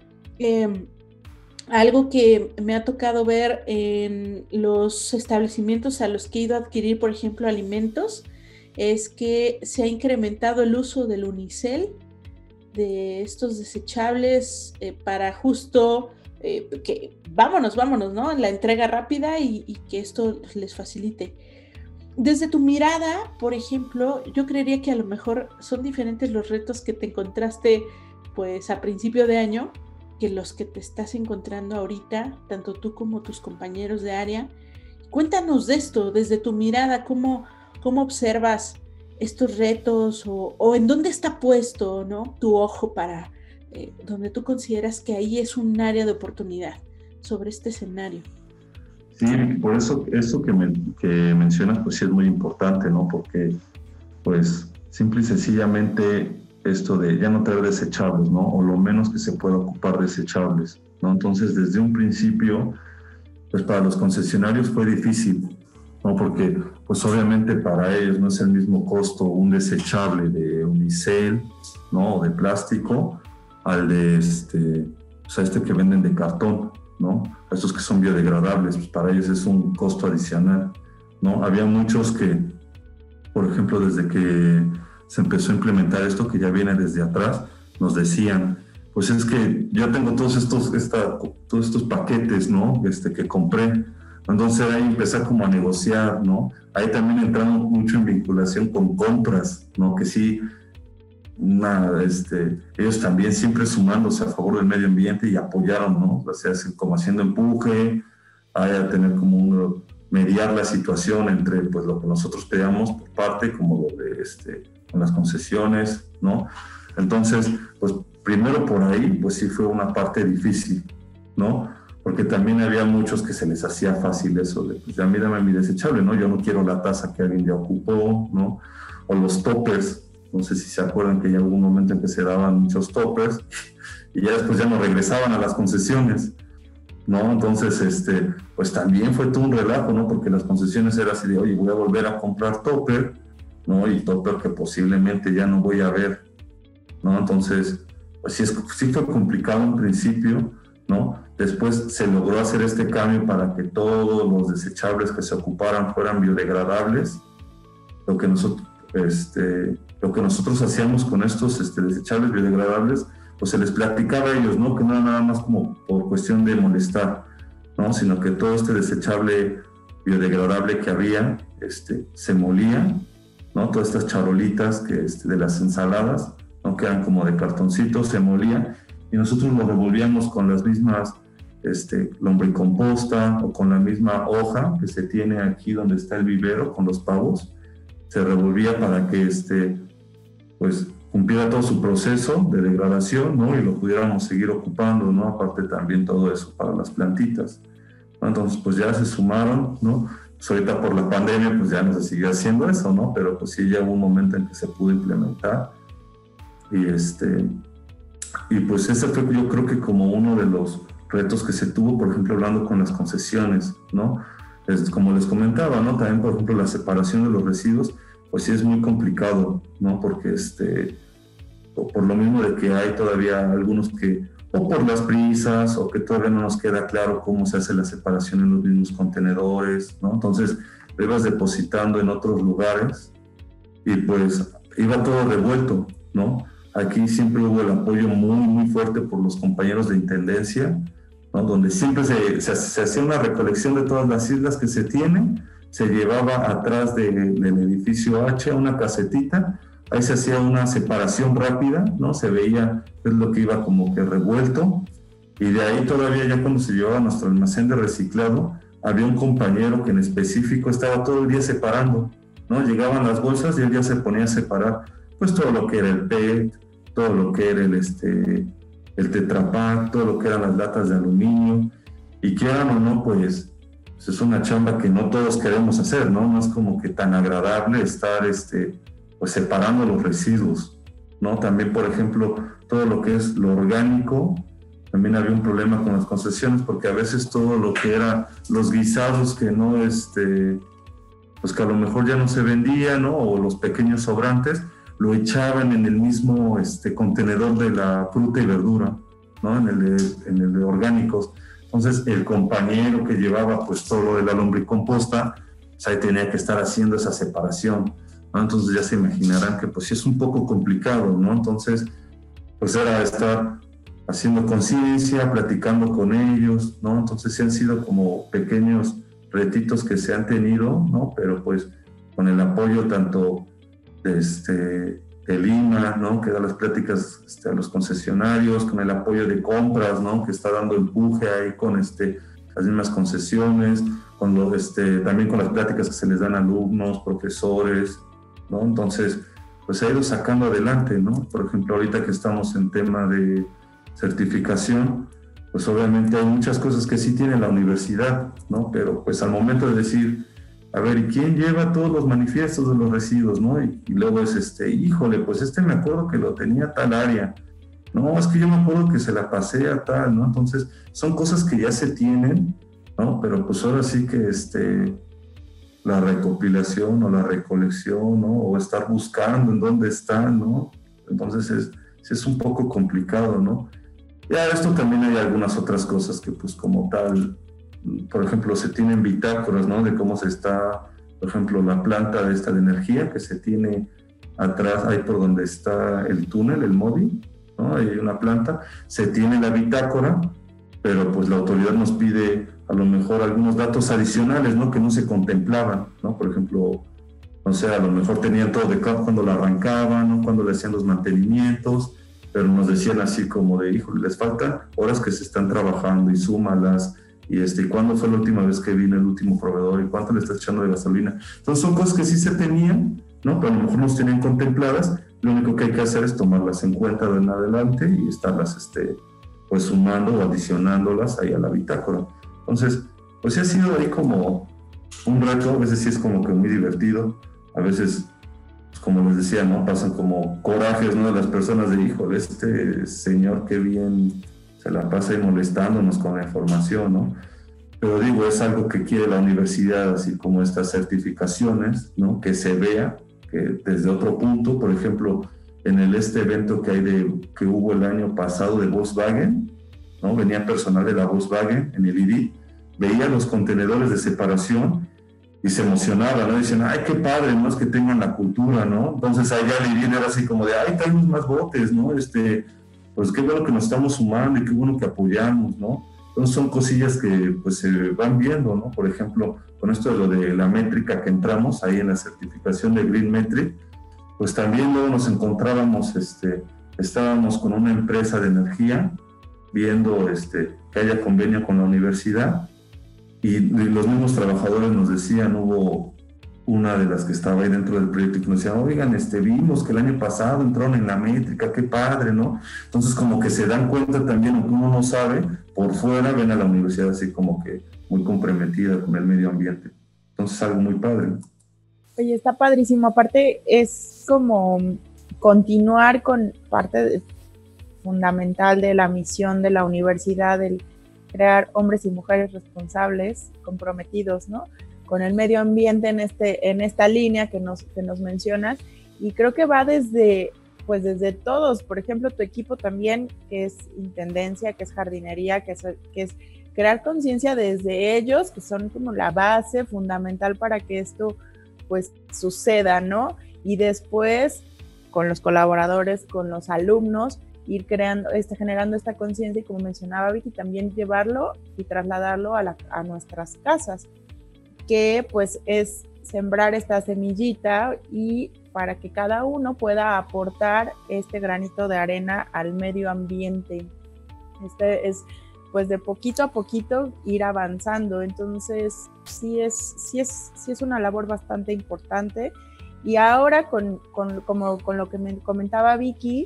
Algo que me ha tocado ver en los establecimientos a los que he ido a adquirir, por ejemplo, alimentos, es que se ha incrementado el uso del unicel, de estos desechables para justo que vámonos, ¿no? La entrega rápida y que esto les facilite. Desde tu mirada, por ejemplo, yo creería que a lo mejor son diferentes los retos que te encontraste pues a principio de año que los que te estás encontrando ahorita, tanto tú como tus compañeros de área. Cuéntanos de esto, desde tu mirada, ¿cómo observas estos retos o en dónde está puesto, ¿no? Tu ojo para donde tú consideras que ahí es un área de oportunidad sobre este escenario? Sí, por eso que mencionas, pues sí es muy importante, ¿no? Porque, pues, simple y sencillamente esto de ya no traer desechables, ¿no? O lo menos que se pueda ocupar desechables, ¿no? Entonces, desde un principio, pues para los concesionarios fue difícil, ¿no? Porque pues obviamente para ellos no es el mismo costo un desechable de unicel, ¿no? O de plástico al de o sea, que venden de cartón, ¿no? Estos que son biodegradables, pues para ellos es un costo adicional, ¿no? Había muchos que, por ejemplo, desde que se empezó a implementar esto, que ya viene desde atrás, nos decían, pues es que yo tengo todos estos paquetes, ¿no? Que compré. Entonces ahí empezar como a negociar, ¿no? Ahí también entramos mucho en vinculación con compras, ¿no? Que sí, ellos también siempre sumándose a favor del medio ambiente y apoyaron, ¿no? O sea, como haciendo empuje, a tener como mediar la situación entre pues lo que nosotros pedíamos por parte, como lo de con las concesiones, ¿no? Entonces, pues primero por ahí, pues sí fue una parte difícil, ¿no? Porque también había muchos que se les hacía fácil eso de, pues ya mírame mi desechable, ¿no? Yo no quiero la taza que alguien ya ocupó, ¿no? O los toppers, no sé si se acuerdan que ya hubo un momento en que se daban muchos toppers y ya después ya no regresaban a las concesiones, ¿no? Entonces, pues también fue todo un relajo, ¿no? Porque las concesiones eran así de, oye, voy a volver a comprar topper, ¿no? Y topper que posiblemente ya no voy a ver, ¿no? Entonces, pues sí fue complicado en principio, ¿no? Después se logró hacer este cambio para que todos los desechables que se ocuparan fueran biodegradables. Lo que nosotros hacíamos con estos desechables biodegradables, pues se les platicaba a ellos, ¿no? Que no era nada más como por cuestión de molestar, ¿no? Sino que todo este desechable biodegradable que había, se molía, ¿no? Todas estas charolitas que, de las ensaladas, ¿no? Que eran como de cartoncito, se molía y nosotros lo revolvíamos con las mismas lombricomposta o con la misma hoja que se tiene aquí donde está el vivero con los pavos, se revolvía para que pues cumpliera todo su proceso de degradación, ¿no? Y lo pudiéramos seguir ocupando, ¿no? Aparte también todo eso para las plantitas, ¿no? Entonces pues ya se sumaron, ¿no? Pues ahorita por la pandemia pues ya no se siguió haciendo eso, ¿no? Pero pues sí ya hubo un momento en que se pudo implementar y pues ese fue yo creo que como uno de los retos que se tuvo, por ejemplo, hablando con las concesiones, ¿no? Como les comentaba, ¿no? También, por ejemplo, la separación de los residuos, pues sí es muy complicado, ¿no? Porque por lo mismo de que hay todavía algunos que, o por las prisas, o que todavía no nos queda claro cómo se hace la separación en los mismos contenedores, ¿no? Entonces, lo ibas depositando en otros lugares y pues iba todo revuelto, ¿no? Aquí siempre hubo el apoyo muy, muy fuerte por los compañeros de intendencia, ¿no? Donde siempre se hacía una recolección de todas las islas que se tienen, se llevaba atrás del edificio H a una casetita, ahí se hacía una separación rápida, ¿no? Se veía qué es lo que iba como que revuelto, y de ahí todavía ya cuando se llevaba a nuestro almacén de reciclado, había un compañero que en específico estaba todo el día separando, ¿no? Llegaban las bolsas y él ya se ponía a separar, pues todo lo que era el PET, todo lo que era el Tetra Pak, todo lo que eran las latas de aluminio, y quieran o no, pues es una chamba que no todos queremos hacer, ¿no? No es como que tan agradable estar pues separando los residuos, ¿no? También, por ejemplo, todo lo que es lo orgánico, también había un problema con las concesiones, porque a veces todo lo que era los guisados que no, pues que a lo mejor ya no se vendía, ¿no? O los pequeños sobrantes, lo echaban en el mismo contenedor de la fruta y verdura, ¿no? En el de orgánicos. Entonces, el compañero que llevaba pues todo lo de la lombricomposta, pues ahí tenía que estar haciendo esa separación, ¿no? Entonces ya se imaginarán que pues sí es un poco complicado, ¿no? Entonces, pues era estar haciendo conciencia, platicando con ellos, ¿no? Entonces sí han sido como pequeños retitos que se han tenido, ¿no? Pero pues con el apoyo tanto de Lima, ¿no? Que da las pláticas a los concesionarios, con el apoyo de compras, ¿no? Que está dando empuje ahí con las mismas concesiones, también con las pláticas que se les dan a alumnos, profesores, ¿no? Entonces, pues se ha ido sacando adelante, ¿no? Por ejemplo, ahorita que estamos en tema de certificación, pues obviamente hay muchas cosas que sí tiene la universidad, ¿no? Pero pues al momento de decir, a ver, ¿y quién lleva todos los manifiestos de los residuos, no? Y luego es híjole, pues me acuerdo que lo tenía tal área. No, es que yo me acuerdo que se la pasé a tal, ¿no? Entonces, son cosas que ya se tienen, ¿no? Pero pues ahora sí que, la recopilación o la recolección, ¿no? O estar buscando en dónde están, ¿no? Entonces es un poco complicado, ¿no? Ya esto también hay algunas otras cosas que pues como tal, por ejemplo, se tienen bitácoras, ¿no? De cómo se está, por ejemplo, la planta de esta de energía que se tiene atrás, ahí por donde está el túnel, el MODI, ¿no? Hay una planta, se tiene la bitácora, pero pues la autoridad nos pide a lo mejor algunos datos adicionales, ¿no? Que no se contemplaban, ¿no? Por ejemplo, o sea, a lo mejor tenían todo de cuando la arrancaban, ¿no? Cuando le hacían los mantenimientos, pero nos decían así como de, híjole, les faltan horas que se están trabajando y súmalas, y cuándo fue la última vez que vino el último proveedor y cuánto le está echando de gasolina. Entonces son cosas que sí se tenían, ¿no? Pero a lo mejor no se tenían contempladas. Lo único que hay que hacer es tomarlas en cuenta de en adelante y estarlas pues sumando o adicionándolas ahí a la bitácora. Entonces, pues sí ha sido ahí como un reto, a veces sí es como que muy divertido, a veces, pues como les decía, ¿no? Pasan como corajes, ¿no? De las personas de, híjole, este señor qué bien se la pasa ahí molestándonos con la información, ¿no? Pero digo, es algo que quiere la universidad, así como estas certificaciones, ¿no? Que se vea que desde otro punto, por ejemplo, en este evento que hubo el año pasado de Volkswagen, ¿no? Venía personal de la Volkswagen en el ID, veía los contenedores de separación y se emocionaba, ¿no? Dicen, ay, qué padre, ¿no? Es que tengan la cultura, ¿no? Entonces allá el ID era así como de, ay, traemos más botes, ¿no? Pues qué bueno que nos estamos sumando y qué bueno que apoyamos, ¿no? Entonces son cosillas que pues se van viendo, ¿no? Por ejemplo, con esto de lo de la métrica que entramos ahí en la certificación de Green Metric, pues también luego nos encontrábamos, estábamos con una empresa de energía viendo que haya convenio con la universidad y los mismos trabajadores nos decían, hubo una de las que estaba ahí dentro del proyecto y que nos decía, oigan, vimos que el año pasado entraron en la métrica, qué padre, ¿no? Entonces como que se dan cuenta también, aunque uno no sabe, por fuera ven a la universidad así como que muy comprometida con el medio ambiente. Entonces algo muy padre. Oye, está padrísimo. Aparte es como continuar con parte fundamental de la misión de la universidad, el crear hombres y mujeres responsables, comprometidos, ¿no? Con el medio ambiente en esta línea que nos mencionas, y creo que va desde todos. Por ejemplo, tu equipo también, que es intendencia, que es jardinería, que es crear conciencia desde ellos, que son como la base fundamental para que esto pues suceda, ¿no? Y después con los colaboradores, con los alumnos, ir generando esta conciencia y, como mencionaba Vicky, también llevarlo y trasladarlo a nuestras casas, que pues es sembrar esta semillita y para que cada uno pueda aportar este granito de arena al medio ambiente. Es pues de poquito a poquito ir avanzando. Entonces sí es una labor bastante importante. Y ahora con lo que me comentaba Vicky,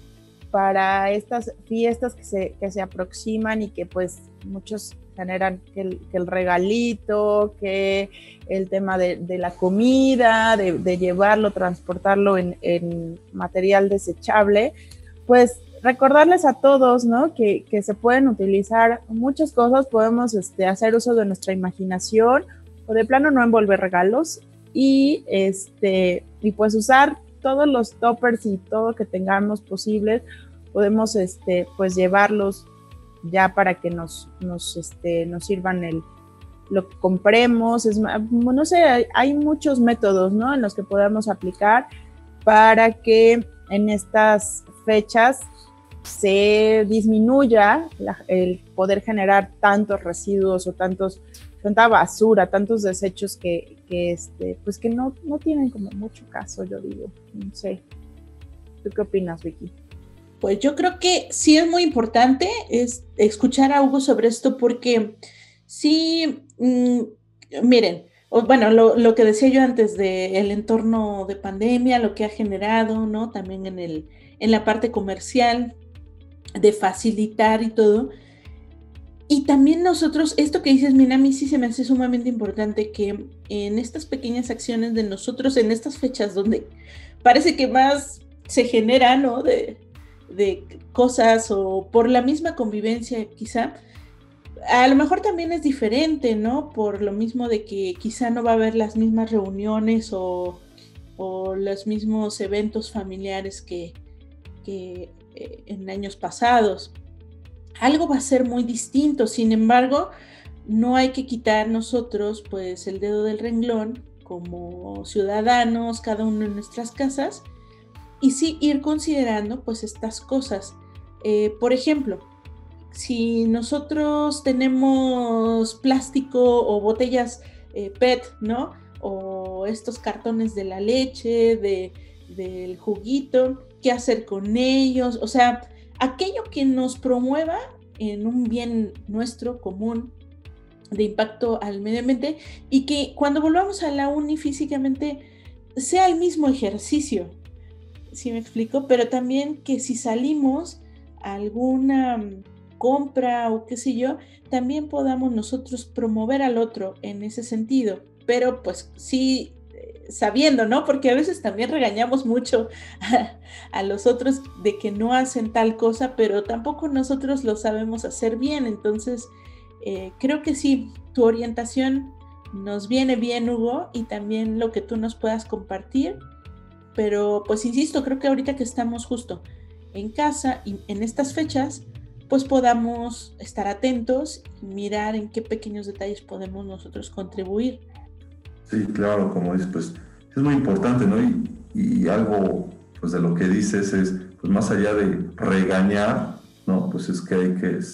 para estas fiestas que se aproximan y que pues muchos generan que el regalito, que el tema de la comida, de llevarlo, transportarlo en material desechable, pues recordarles a todos, ¿no? Que se pueden utilizar muchas cosas, podemos hacer uso de nuestra imaginación o de plano no envolver regalos y pues usar todos los toppers y todo que tengamos posibles, podemos pues llevarlos ya para que nos sirvan lo que compremos. No sé, hay muchos métodos, ¿no? En los que podamos aplicar para que en estas fechas se disminuya el poder generar tantos residuos o tanta basura, tantos desechos que pues que no tienen como mucho caso, yo digo. No sé, ¿tú qué opinas, Vicky? Pues yo creo que sí es muy importante escuchar a Hugo sobre esto, porque sí, miren, bueno, lo que decía yo antes del entorno de pandemia, lo que ha generado, ¿no? También en la parte comercial, de facilitar y todo. Y también nosotros, esto que dices, Mina, a mí sí se me hace sumamente importante que en estas pequeñas acciones de nosotros, en estas fechas donde parece que más se genera, ¿no? De cosas o por la misma convivencia quizá, a lo mejor también es diferente, ¿no? Por lo mismo de que quizá no va a haber las mismas reuniones o los mismos eventos familiares que en años pasados. Algo va a ser muy distinto, sin embargo, no hay que quitar nosotros pues el dedo del renglón como ciudadanos, cada uno en nuestras casas, y sí ir considerando pues estas cosas. Por ejemplo, si nosotros tenemos plástico o botellas PET, ¿no? O estos cartones de la leche, del juguito, ¿qué hacer con ellos? O sea, aquello que nos promueva en un bien nuestro común de impacto al medio ambiente y que cuando volvamos a la uni físicamente sea el mismo ejercicio, ¿sí me explico? Pero también que si salimos a alguna compra o qué sé yo, también podamos nosotros promover al otro en ese sentido, pero pues sí sabiendo, ¿no? Porque a veces también regañamos mucho a los otros de que no hacen tal cosa, pero tampoco nosotros lo sabemos hacer bien. Entonces, creo que sí, tu orientación nos viene bien, Hugo, y también lo que tú nos puedas compartir. Pero, pues, insisto, creo que ahorita que estamos justo en casa y en estas fechas, pues podamos estar atentos y mirar en qué pequeños detalles podemos nosotros contribuir. Sí, claro, como dices, pues es muy importante, ¿no? Y algo, pues de lo que dices es, pues más allá de regañar, ¿no? Pues es que hay que,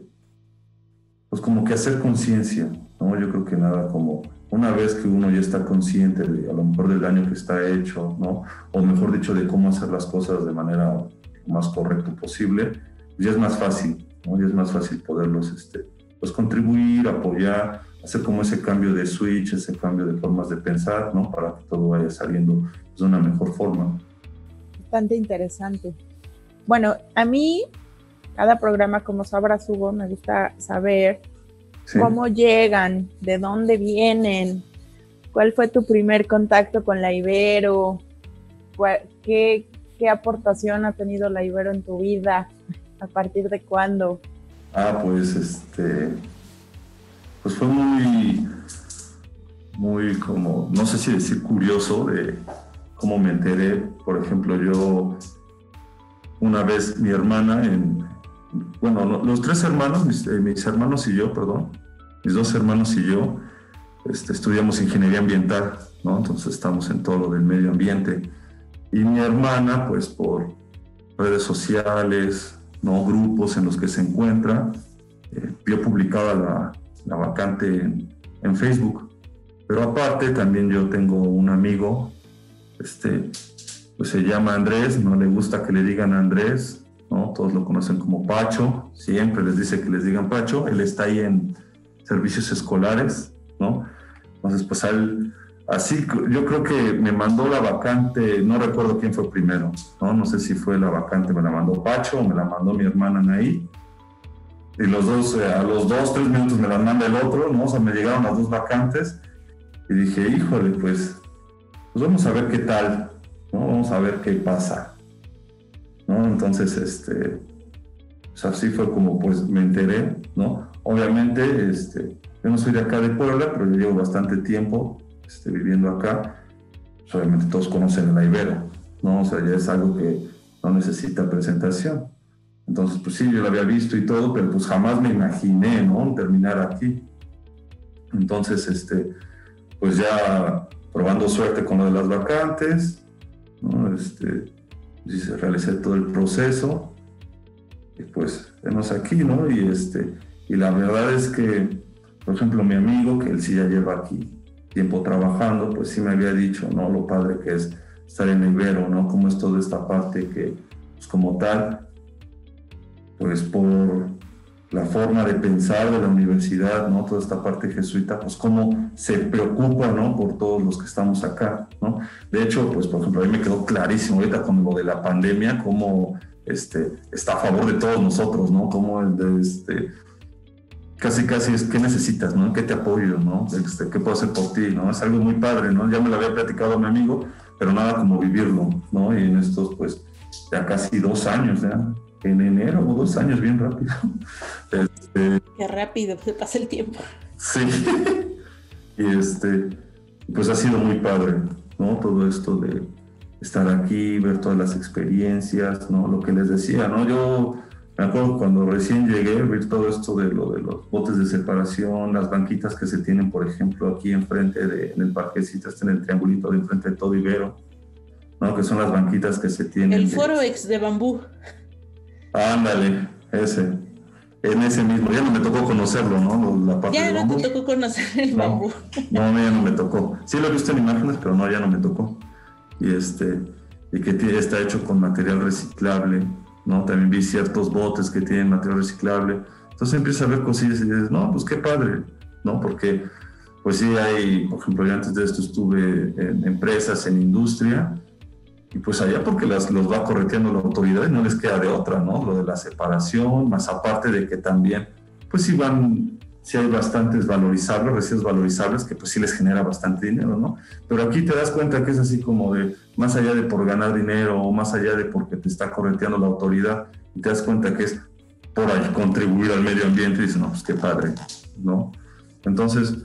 pues como que hacer conciencia, ¿no? Yo creo que nada como una vez que uno ya está consciente de, a lo mejor del daño que está hecho, ¿no? O mejor dicho, de cómo hacer las cosas de manera más correcta posible, ya es más fácil, ¿no? Ya es más fácil poderlos, pues contribuir, apoyar, hacer como ese cambio de switch, ese cambio de formas de pensar, ¿no? Para que todo vaya saliendo de una mejor forma. Bastante interesante. Bueno, a mí, cada programa, como sabrás, Hugo, me gusta saber cómo llegan, de dónde vienen, cuál fue tu primer contacto con la Ibero, qué aportación ha tenido la Ibero en tu vida, a partir de cuándo. Pues fue muy como, no sé si decir curioso de cómo me enteré. Por ejemplo, yo una vez mi hermana, los tres hermanos, mis hermanos y yo, mis dos hermanos y yo, estudiamos ingeniería ambiental, ¿no? Entonces estamos en todo lo del medio ambiente. Y mi hermana, pues por redes sociales, ¿no? Grupos en los que se encuentra, vio publicada la vacante en Facebook. Pero aparte también yo tengo un amigo, pues se llama Andrés, no le gusta que le digan Andrés, ¿no? Todos lo conocen como Pacho, siempre les dice que les digan Pacho. Él está ahí en servicios escolares, ¿no? Entonces pues así yo creo que me mandó la vacante, no recuerdo quién fue primero, no sé si fue la vacante, me la mandó Pacho o me la mandó mi hermana Anaí. Y los dos, a los 2-3 minutos me las manda el otro, ¿no? O sea, me llegaron las dos vacantes y dije, híjole, pues vamos a ver qué tal, ¿no? Vamos a ver qué pasa, ¿no? Entonces, pues así fue como pues me enteré, ¿no? Obviamente, yo no soy de acá de Puebla, pero yo llevo bastante tiempo viviendo acá. Pues obviamente todos conocen la Ibero, ¿no? O sea, ya es algo que no necesita presentación. Entonces, pues sí, yo lo había visto y todo, pero pues jamás me imaginé, ¿no? Terminar aquí. Entonces, pues ya probando suerte con lo de las vacantes, ¿no? Realicé todo el proceso y pues venos aquí, ¿no? Y la verdad es que, por ejemplo, mi amigo, que él sí ya lleva aquí tiempo trabajando, pues sí me había dicho, ¿no? Lo padre que es estar en Ibero, ¿no? Como es toda esta parte que, pues como tal, pues por la forma de pensar de la universidad, ¿no? Toda esta parte jesuita, pues cómo se preocupa, ¿no? Por todos los que estamos acá, ¿no? De hecho, pues por ejemplo, a mí me quedó clarísimo ahorita con lo de la pandemia, cómo está a favor de todos nosotros, ¿no? Cómo casi es, ¿qué necesitas, no? ¿Qué te apoyo, no? ¿Qué puedo hacer por ti, no? Es algo muy padre, ¿no? Ya me lo había platicado a mi amigo, pero nada como vivirlo, ¿no? Y en estos, pues, ya casi 2 años, ¿ya? en enero, 2 años, bien rápido. Qué rápido se pasa el tiempo. Sí, y pues ha sido muy padre, ¿no? Todo esto de estar aquí, ver todas las experiencias, ¿no? Lo que les decía, ¿no? Yo me acuerdo cuando recién llegué, ver todo esto de los botes de separación, las banquitas que se tienen, por ejemplo, aquí enfrente, en el parquecito, en el triangulito de enfrente de todo Ibero, ¿no? Que son las banquitas que se tienen. El foro ex de bambú. Ándale, en ese mismo, ya no me tocó conocerlo, ¿no? La parte ya de no bambú. te tocó conocer el bambú. No, ya no me tocó. Sí lo he visto en imágenes, pero no, ya no me tocó. Y que está hecho con material reciclable, ¿no? También vi ciertos botes que tienen material reciclable. Entonces empiezas a ver cosillas y dices, no, pues qué padre, ¿no? Porque, pues sí hay, por ejemplo, yo antes de esto estuve en empresas, en industria, y pues allá porque los va correteando la autoridad y no les queda de otra, ¿no? Lo de la separación, más aparte de que también, pues sí hay bastantes valorizables, residuos valorizables que pues sí les genera bastante dinero, ¿no? Pero aquí te das cuenta que es así como de, más allá de por ganar dinero o más allá de porque te está correteando la autoridad, y te das cuenta que es por ahí contribuir al medio ambiente y dices, no, pues qué padre, ¿no? Entonces,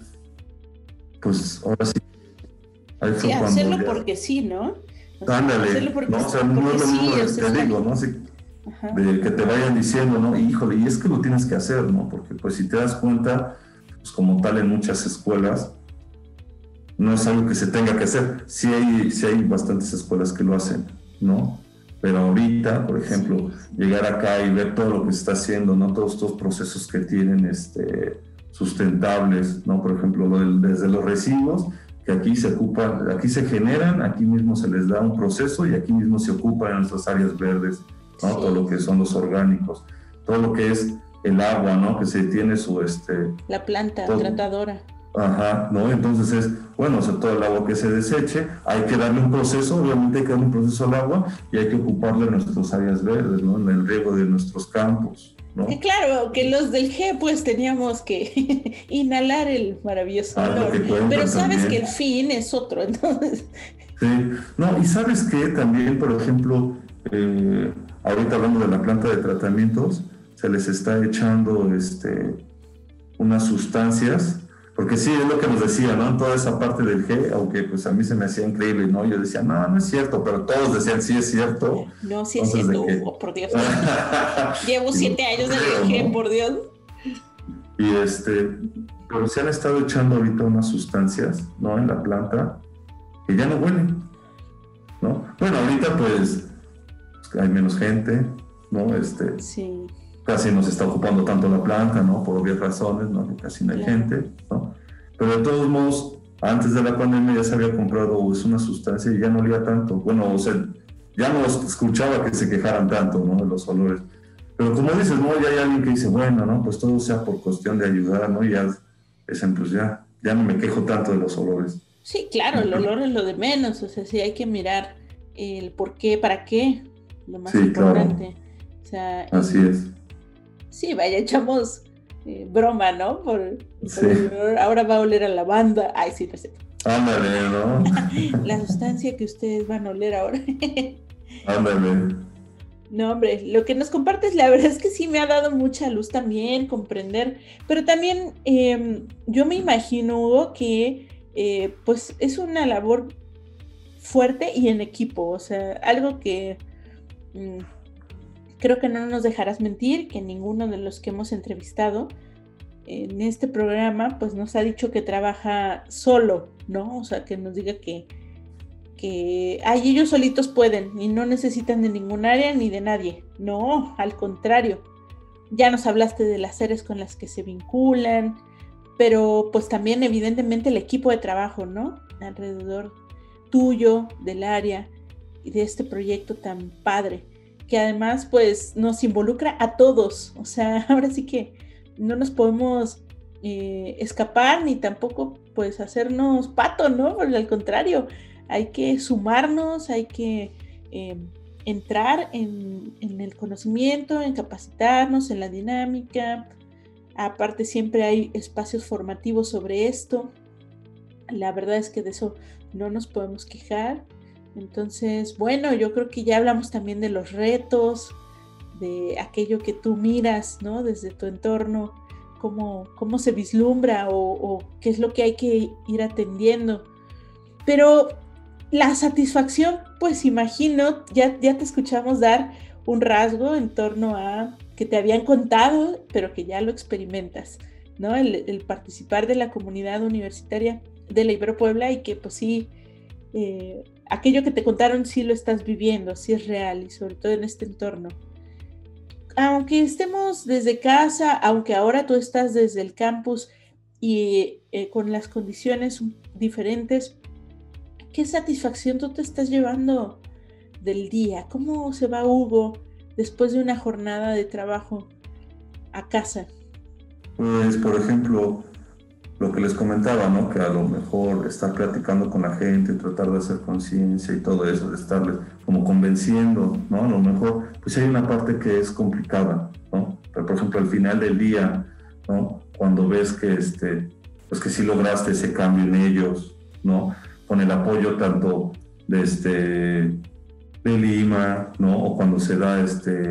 pues ahora sí. Ahí fue cuando hacerlo ya... porque sí, ¿no? Ándale, ¿no? O sea, no es lo mismo te digo, ¿no? De que te vayan diciendo, ¿no? Híjole, y es que lo tienes que hacer, ¿no? Porque pues si te das cuenta, pues como tal en muchas escuelas, no es algo que se tenga que hacer. Sí hay bastantes escuelas que lo hacen, ¿no? Pero ahorita, por ejemplo, llegar acá y ver todo lo que se está haciendo, ¿no? Todos estos procesos que tienen sustentables, ¿no? Por ejemplo, desde los residuos, que aquí se generan, aquí mismo se les da un proceso y aquí mismo se ocupan en nuestras áreas verdes, ¿no? Sí. Todo lo que son los orgánicos, todo lo que es el agua, ¿no? Que se tiene la planta tratadora. Ajá, ¿no? Entonces o sea, todo el agua que se deseche, hay que darle un proceso, obviamente hay que darle un proceso al agua y hay que ocuparla en nuestras áreas verdes, ¿no? En el riego de nuestros campos, ¿no? Que claro, que los del G pues teníamos que inhalar el maravilloso olor, pero sabes también que el fin es otro, entonces... Sí, no, y sabes que también, por ejemplo, ahorita hablando de la planta de tratamientos, se les está echando unas sustancias, porque sí, es lo que nos decía, ¿no? Toda esa parte del G, aunque pues a mí se me hacía increíble, ¿no? Yo decía, no es cierto, pero todos decían, sí es cierto. No, sí es cierto, oh, por Dios. Llevo 7 años en el G, ¿no? Por Dios. Y pero se han estado echando ahorita unas sustancias, ¿no? En la planta, que ya no huelen, ¿no? Bueno, ahorita pues hay menos gente, ¿no? Sí. Casi no se está ocupando tanto la planta, ¿no? Por obvias razones, ¿no? Casi no hay gente, ¿no? Pero de todos modos, antes de la pandemia ya se había comprado una sustancia y ya no olía tanto. Bueno, o sea, ya no escuchaba que se quejaran tanto, ¿no? De los olores. Pero como dices, ¿no? Ya hay alguien que dice, bueno, ¿no? Pues todo sea por cuestión de ayudar, ¿no? Y ya dicen, pues ya no me quejo tanto de los olores. Sí, claro, el olor es lo de menos. O sea, sí hay que mirar el por qué, para qué, lo más importante. Claro. O sea, así es. Sí, vaya, echamos broma, ¿no? Por el olor. Ahora va a oler a lavanda. Ay, sí, no sé. Ándale, ¿no? La sustancia que ustedes van a oler ahora. Ándale. No, hombre, lo que nos compartes, la verdad es que sí me ha dado mucha luz también, comprender. Pero también yo me imagino, Hugo, que pues es una labor fuerte y en equipo. O sea, algo que... creo que no nos dejarás mentir, que ninguno de los que hemos entrevistado en este programa pues nos ha dicho que trabaja solo, ¿no? O sea, que nos diga que ellos solitos pueden y no necesitan de ningún área ni de nadie. No, al contrario. Ya nos hablaste de las áreas con las que se vinculan, pero pues también evidentemente el equipo de trabajo, ¿no? Alrededor tuyo, del área y de este proyecto tan padre, que además pues nos involucra a todos. O sea, ahora sí que no nos podemos escapar ni tampoco pues hacernos pato, ¿no? Porque al contrario, hay que sumarnos, hay que entrar en el conocimiento, en capacitarnos, en la dinámica. Aparte siempre hay espacios formativos sobre esto. La verdad es que de eso no nos podemos quejar. Entonces, bueno, yo creo que ya hablamos también de los retos, de aquello que tú miras, ¿no? Desde tu entorno, cómo se vislumbra o qué es lo que hay que ir atendiendo. Pero la satisfacción, pues imagino, ya te escuchamos dar un rasgo en torno a que te habían contado, pero que ya lo experimentas, ¿no? El participar de la comunidad universitaria de la Ibero Puebla y que pues sí, aquello que te contaron sí lo estás viviendo, sí es real y sobre todo en este entorno. Aunque estemos desde casa, aunque ahora tú estás desde el campus y con las condiciones diferentes, ¿qué satisfacción tú te estás llevando del día? ¿Cómo se va Hugo después de una jornada de trabajo a casa? Pues, por ejemplo, lo que les comentaba, ¿no? Que a lo mejor estar platicando con la gente, tratar de hacer conciencia y todo eso, de estarles como convenciendo, ¿no? A lo mejor, pues hay una parte que es complicada, ¿no? Pero, por ejemplo, al final del día, ¿no? Cuando ves que, pues que sí lograste ese cambio en ellos, ¿no? Con el apoyo tanto de Lima, ¿no? O cuando se da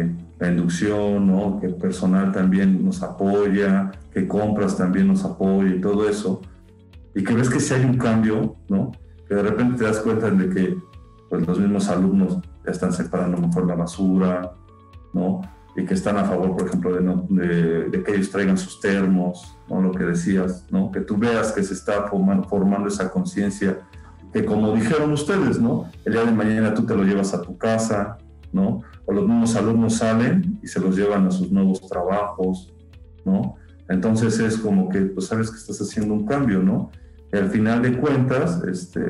la inducción, ¿no? Que el personal también nos apoya, que compras también nos apoya y todo eso, y que ves que si hay un cambio, ¿no? Que de repente te das cuenta de que pues, los mismos alumnos ya están separando mejor la basura, ¿no? Y que están a favor, por ejemplo, de que ellos traigan sus termos, ¿no? Lo que decías, ¿no? Que tú veas que se está formando esa conciencia, que como dijeron ustedes, ¿no? El día de mañana tú te lo llevas a tu casa, ¿no? O los mismos alumnos salen y se los llevan a sus nuevos trabajos, ¿no? Entonces es como que, pues sabes que estás haciendo un cambio, ¿no? Y al final de cuentas,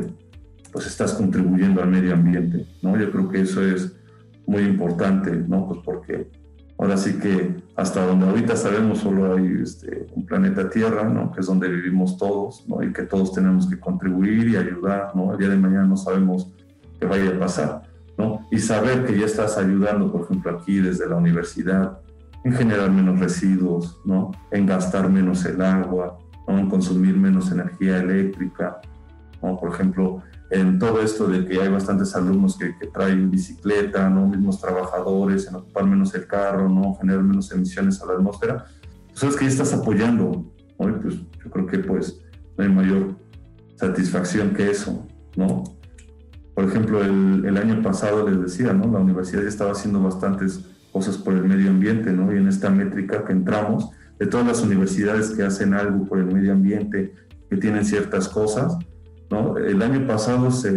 pues estás contribuyendo al medio ambiente, ¿no? Yo creo que eso es muy importante, ¿no? Pues porque ahora sí que hasta donde ahorita sabemos solo hay un planeta Tierra, ¿no? Que es donde vivimos todos, ¿no? Y que todos tenemos que contribuir y ayudar, ¿no? El día de mañana no sabemos qué vaya a pasar, ¿no? Y saber que ya estás ayudando, por ejemplo, aquí desde la universidad, en generar menos residuos, ¿no? En gastar menos el agua, ¿no? En consumir menos energía eléctrica, ¿no? Por ejemplo, en todo esto de que hay bastantes alumnos que traen bicicleta, ¿no? Mismos trabajadores, en ocupar menos el carro, ¿no? Generar menos emisiones a la atmósfera, pues sabes que ya estás apoyando, ¿no? Y pues yo creo que pues no hay mayor satisfacción que eso, ¿no? Por ejemplo, el año pasado les decía, ¿no? La universidad ya estaba haciendo bastantes cosas por el medio ambiente, ¿no? Y en esta métrica que entramos, de todas las universidades que hacen algo por el medio ambiente, que tienen ciertas cosas, ¿no? El año pasado se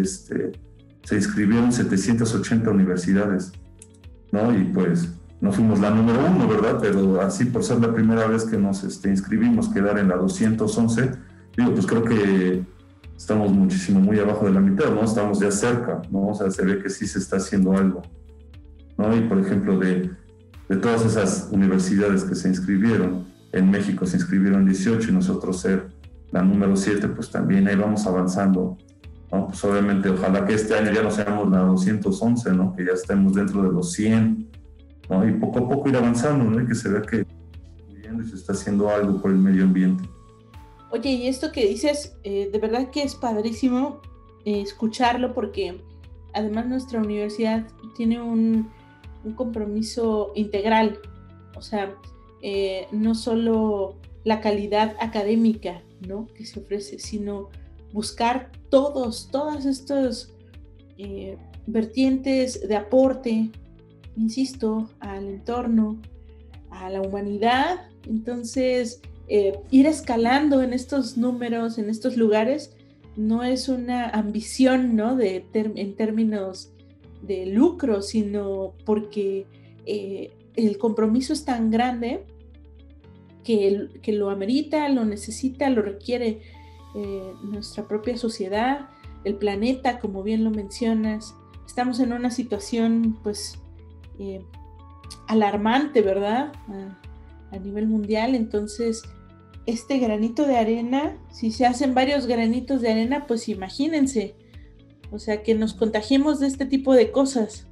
inscribieron 780 universidades, ¿no? Y pues no fuimos la número 1, ¿verdad? Pero así por ser la primera vez que nos inscribimos, quedar en la 211, digo, pues creo que estamos muy abajo de la mitad, ¿no? Estamos ya cerca, ¿no? O sea, se ve que sí se está haciendo algo, ¿no? Y por ejemplo, de todas esas universidades que se inscribieron, en México se inscribieron 18 y nosotros ser la número 7, pues también ahí vamos avanzando, ¿no? Pues obviamente, ojalá que este año ya no seamos la 211, ¿no? Que ya estemos dentro de los 100, ¿no? Y poco a poco ir avanzando, ¿no? Y que se vea que se está haciendo algo por el medio ambiente. Oye, y esto que dices, de verdad que es padrísimo escucharlo, porque además nuestra universidad tiene un compromiso integral, o sea, no solo la calidad académica, ¿no? Que se ofrece, sino buscar todas estas vertientes de aporte, insisto, al entorno, a la humanidad. Entonces, ir escalando en estos números, en estos lugares, no es una ambición, ¿no? En términos de lucro, sino porque el compromiso es tan grande que lo amerita, lo necesita, lo requiere nuestra propia sociedad, el planeta, como bien lo mencionas. Estamos en una situación, pues, alarmante, ¿verdad? A nivel mundial. Entonces, este granito de arena, si se hacen varios granitos de arena, pues imagínense, o sea, que nos contagiemos de este tipo de cosas.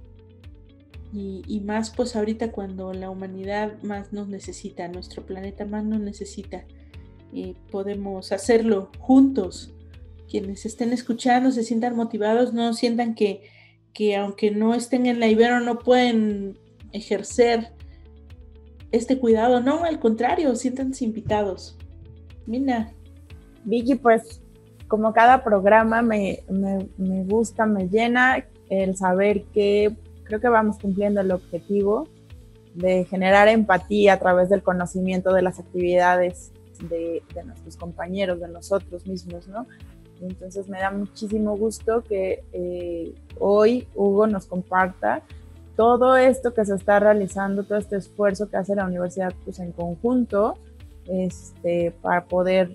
Y más pues ahorita cuando la humanidad más nos necesita, nuestro planeta más nos necesita, y podemos hacerlo juntos. Quienes estén escuchando se sientan motivados, no sientan que aunque no estén en la Ibero no pueden ejercer este cuidado. No, al contrario, siéntanse invitados. Mina. Vicky, pues como cada programa me gusta, me llena el saber que creo que vamos cumpliendo el objetivo de generar empatía a través del conocimiento de las actividades de nuestros compañeros, de nosotros mismos, ¿no? Entonces me da muchísimo gusto que hoy Hugo nos comparta todo esto que se está realizando, todo este esfuerzo que hace la universidad pues en conjunto, para poder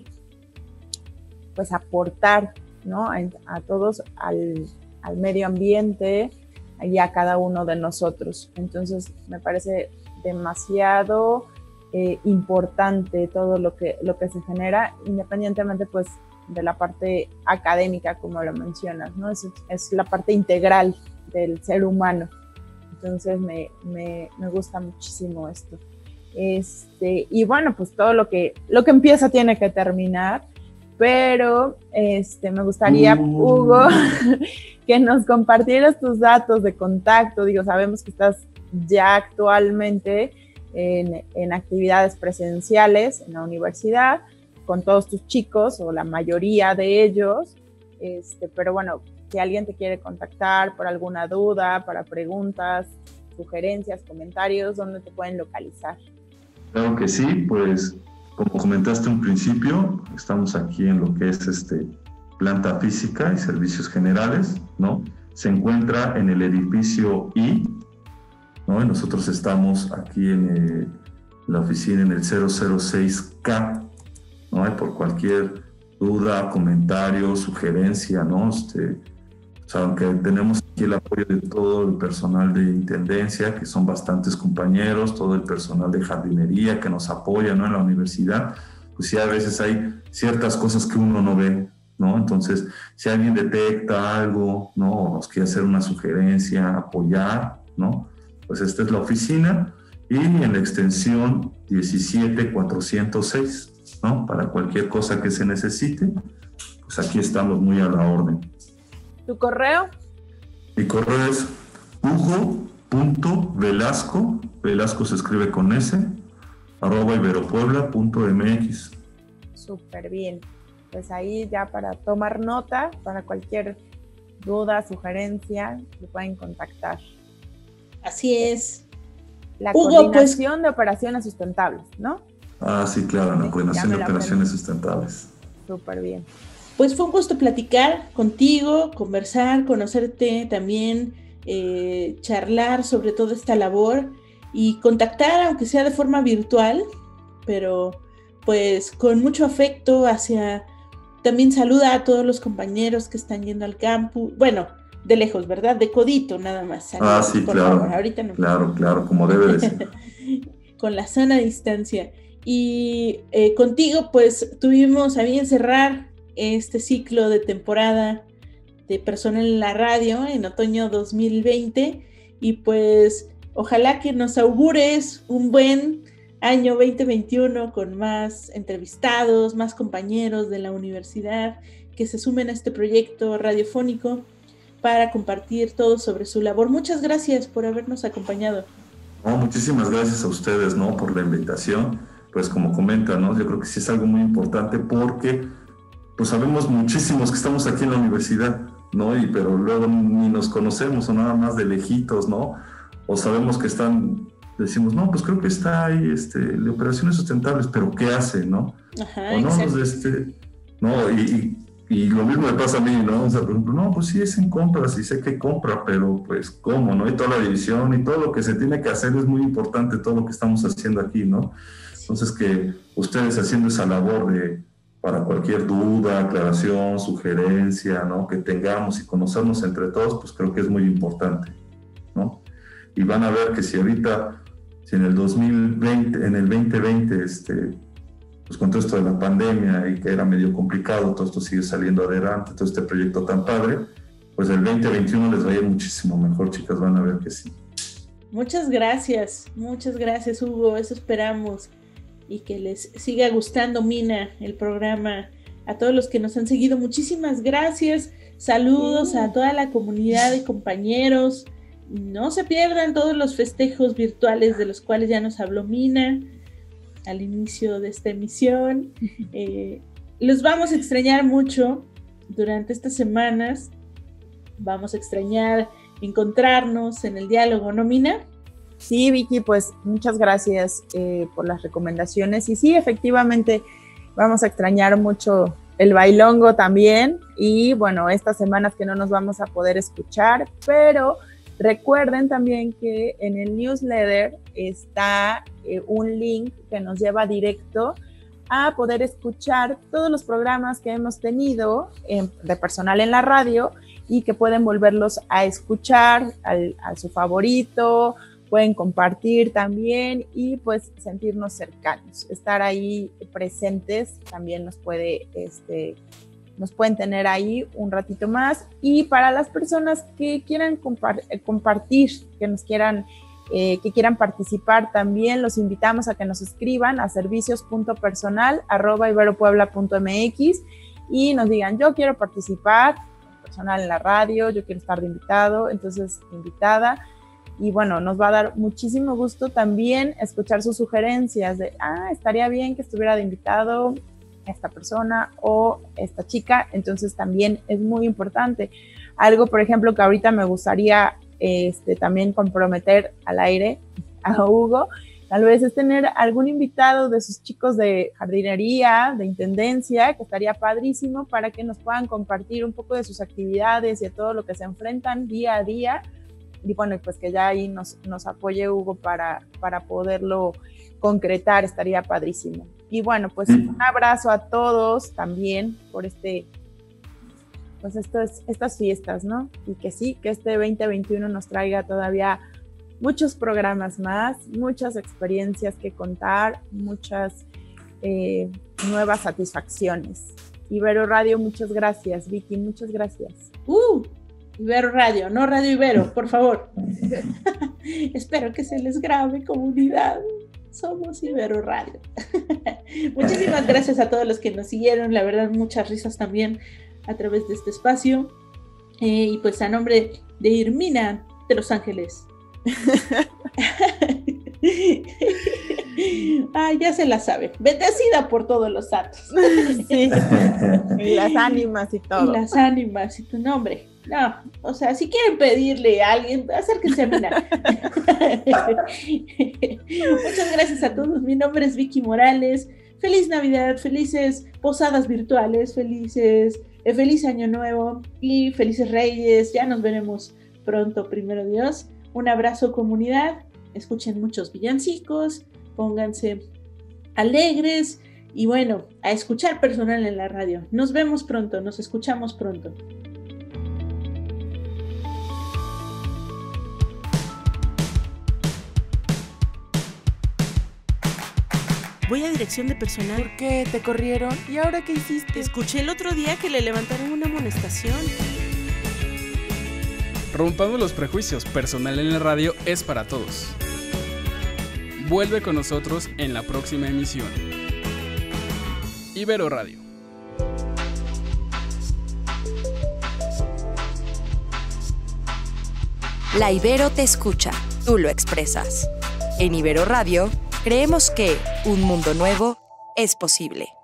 pues aportar, ¿no? a todos al medio ambiente y a cada uno de nosotros. Entonces me parece demasiado importante todo lo que se genera, independientemente pues de la parte académica, como lo mencionas, ¿no? Es la parte integral del ser humano. Entonces me gusta muchísimo esto. Y bueno, pues todo lo que empieza tiene que terminar, pero me gustaría, Hugo, que nos compartieras tus datos de contacto. Digo, sabemos que estás ya actualmente en actividades presenciales en la universidad con todos tus chicos o la mayoría de ellos, pero bueno, si alguien te quiere contactar por alguna duda, para preguntas, sugerencias, comentarios, ¿dónde te pueden localizar? Claro que sí, pues como comentaste un principio, estamos aquí en lo que es planta física y servicios generales, ¿no? Se encuentra en el edificio I, ¿no? Y nosotros estamos aquí en la oficina en el 006K, ¿no? Y por cualquier duda, comentario, sugerencia, ¿no? O sea, aunque tenemos aquí el apoyo de todo el personal de intendencia, que son bastantes compañeros, todo el personal de jardinería que nos apoya, ¿no? En la universidad, pues sí, a veces hay ciertas cosas que uno no ve, ¿no? Entonces, si alguien detecta algo, ¿no? O nos quiere hacer una sugerencia, apoyar, ¿no? Pues esta es la oficina y en la extensión 17406, ¿no? Para cualquier cosa que se necesite, pues aquí estamos muy a la orden. ¿Tu correo? Mi correo es hugo.velasco, Velasco se escribe con S, @iberopuebla.mx. Súper bien. Pues ahí ya para tomar nota, para cualquier duda, sugerencia, se pueden contactar. Así es. La Hugo, coordinación de operaciones sustentables, ¿no? Ah, sí, claro, la coordinación de operaciones sustentables. Súper bien. Pues fue un gusto platicar contigo, conversar, conocerte también, charlar sobre toda esta labor y contactar, aunque sea de forma virtual, pero pues con mucho afecto también saluda a todos los compañeros que están yendo al campus, bueno, de lejos, ¿verdad? De codito nada más. Saludos, sí, claro. Favor. Ahorita no. Claro, como debe de ser. Con la sana distancia. Y contigo, pues, tuvimos a bien cerrar este ciclo de temporada de Personal en la Radio en otoño 2020 y pues ojalá que nos augures un buen año 2021 con más entrevistados, más compañeros de la universidad que se sumen a este proyecto radiofónico para compartir todo sobre su labor. Muchas gracias por habernos acompañado. No, muchísimas gracias a ustedes, ¿no? Por la invitación. Pues como comentan, ¿no? Yo creo que sí es algo muy importante porque pues sabemos muchísimos que estamos aquí en la universidad, ¿no? Pero luego ni nos conocemos o nada más de lejitos, ¿no? O sabemos que decimos, no, pues creo que está ahí de operaciones sustentables, pero ¿qué hace, no? Ajá, o no, no, y lo mismo me pasa a mí, ¿no? O sea, por ejemplo, no, pues sí es en compras y sé que compra, pero pues ¿cómo, no? Y toda la división y todo lo que se tiene que hacer es muy importante, todo lo que estamos haciendo aquí, ¿no? Entonces que ustedes haciendo esa labor para cualquier duda, aclaración, sugerencia, ¿no? Que tengamos y conocernos entre todos, pues creo que es muy importante, ¿no? Y van a ver que si en el 2020, pues con todo esto de la pandemia y que era medio complicado, todo esto sigue saliendo adelante, todo este proyecto tan padre, pues el 2021 les va a ir muchísimo mejor, chicas, van a ver que sí. Muchas gracias, Hugo, eso esperamos. Y que les siga gustando, Mina, el programa. A todos los que nos han seguido, muchísimas gracias. Saludos a toda la comunidad de compañeros no se pierdan todos los festejos virtuales de los cuales ya nos habló Mina al inicio de esta emisión. Los vamos a extrañar mucho durante estas semanas. Vamos a extrañar encontrarnos en el diálogo, ¿no, Mina? Sí, Vicky, pues muchas gracias por las recomendaciones. Y sí, efectivamente, vamos a extrañar mucho el bailongo también. Y bueno, estas semanas que no nos vamos a poder escuchar, pero recuerden también que en el newsletter está un link que nos lleva directo a poder escuchar todos los programas que hemos tenido de Personal en la Radio y que pueden volverlos a escuchar a su favorito, pueden compartir también y pues sentirnos cercanos, estar ahí presentes también nos pueden tener ahí un ratito más. Y para las personas que quieran compartir, que quieran participar también, los invitamos a que nos escriban a servicios.personal@iberopuebla.mx y nos digan, yo quiero participar, Personal en la Radio, yo quiero estar de invitado, entonces invitada. Y bueno, nos va a dar muchísimo gusto también escuchar sus sugerencias de, estaría bien que estuviera de invitado esta persona o esta chica, entonces también es muy importante. Algo, por ejemplo, que ahorita me gustaría también comprometer al aire a Hugo, tal vez es tener algún invitado de sus chicos de jardinería, de intendencia, que estaría padrísimo para que nos puedan compartir un poco de sus actividades y de todo lo que se enfrentan día a día. Y bueno, pues que ya ahí nos apoye Hugo para poderlo concretar, estaría padrísimo. Y bueno, pues un abrazo a todos también por estas fiestas, ¿no? Y que sí, que este 2021 nos traiga todavía muchos programas más, muchas experiencias que contar, muchas nuevas satisfacciones. Ibero Radio, muchas gracias. Vicky, muchas gracias. Ibero Radio, no Radio Ibero, por favor. Espero que se les grabe, comunidad. Somos Ibero Radio. Muchísimas gracias a todos los que nos siguieron, la verdad, muchas risas también a través de este espacio. Y pues a nombre de Irmina de Los Ángeles. Ya se la sabe. Bendecida por todos los santos. Sí. Y las ánimas y todo. Y las ánimas y tu nombre. No, o sea, si quieren pedirle a alguien, acérquense a Mina. Muchas gracias a todos. Mi nombre es Vicky Morales. Feliz Navidad, felices posadas virtuales, feliz Año Nuevo y felices Reyes. Ya nos veremos pronto, primero Dios. Un abrazo, comunidad. Escuchen muchos villancicos, pónganse alegres y bueno, a escuchar Personal en la Radio. Nos vemos pronto, nos escuchamos pronto. Voy a dirección de personal. ¿Por qué? ¿Te corrieron? ¿Y ahora qué hiciste? Escuché el otro día que le levantaron una amonestación. Rompamos los prejuicios. Personal en la Radio es para todos. Vuelve con nosotros en la próxima emisión. Ibero Radio. La Ibero te escucha, tú lo expresas. En Ibero Radio, creemos que un mundo nuevo es posible.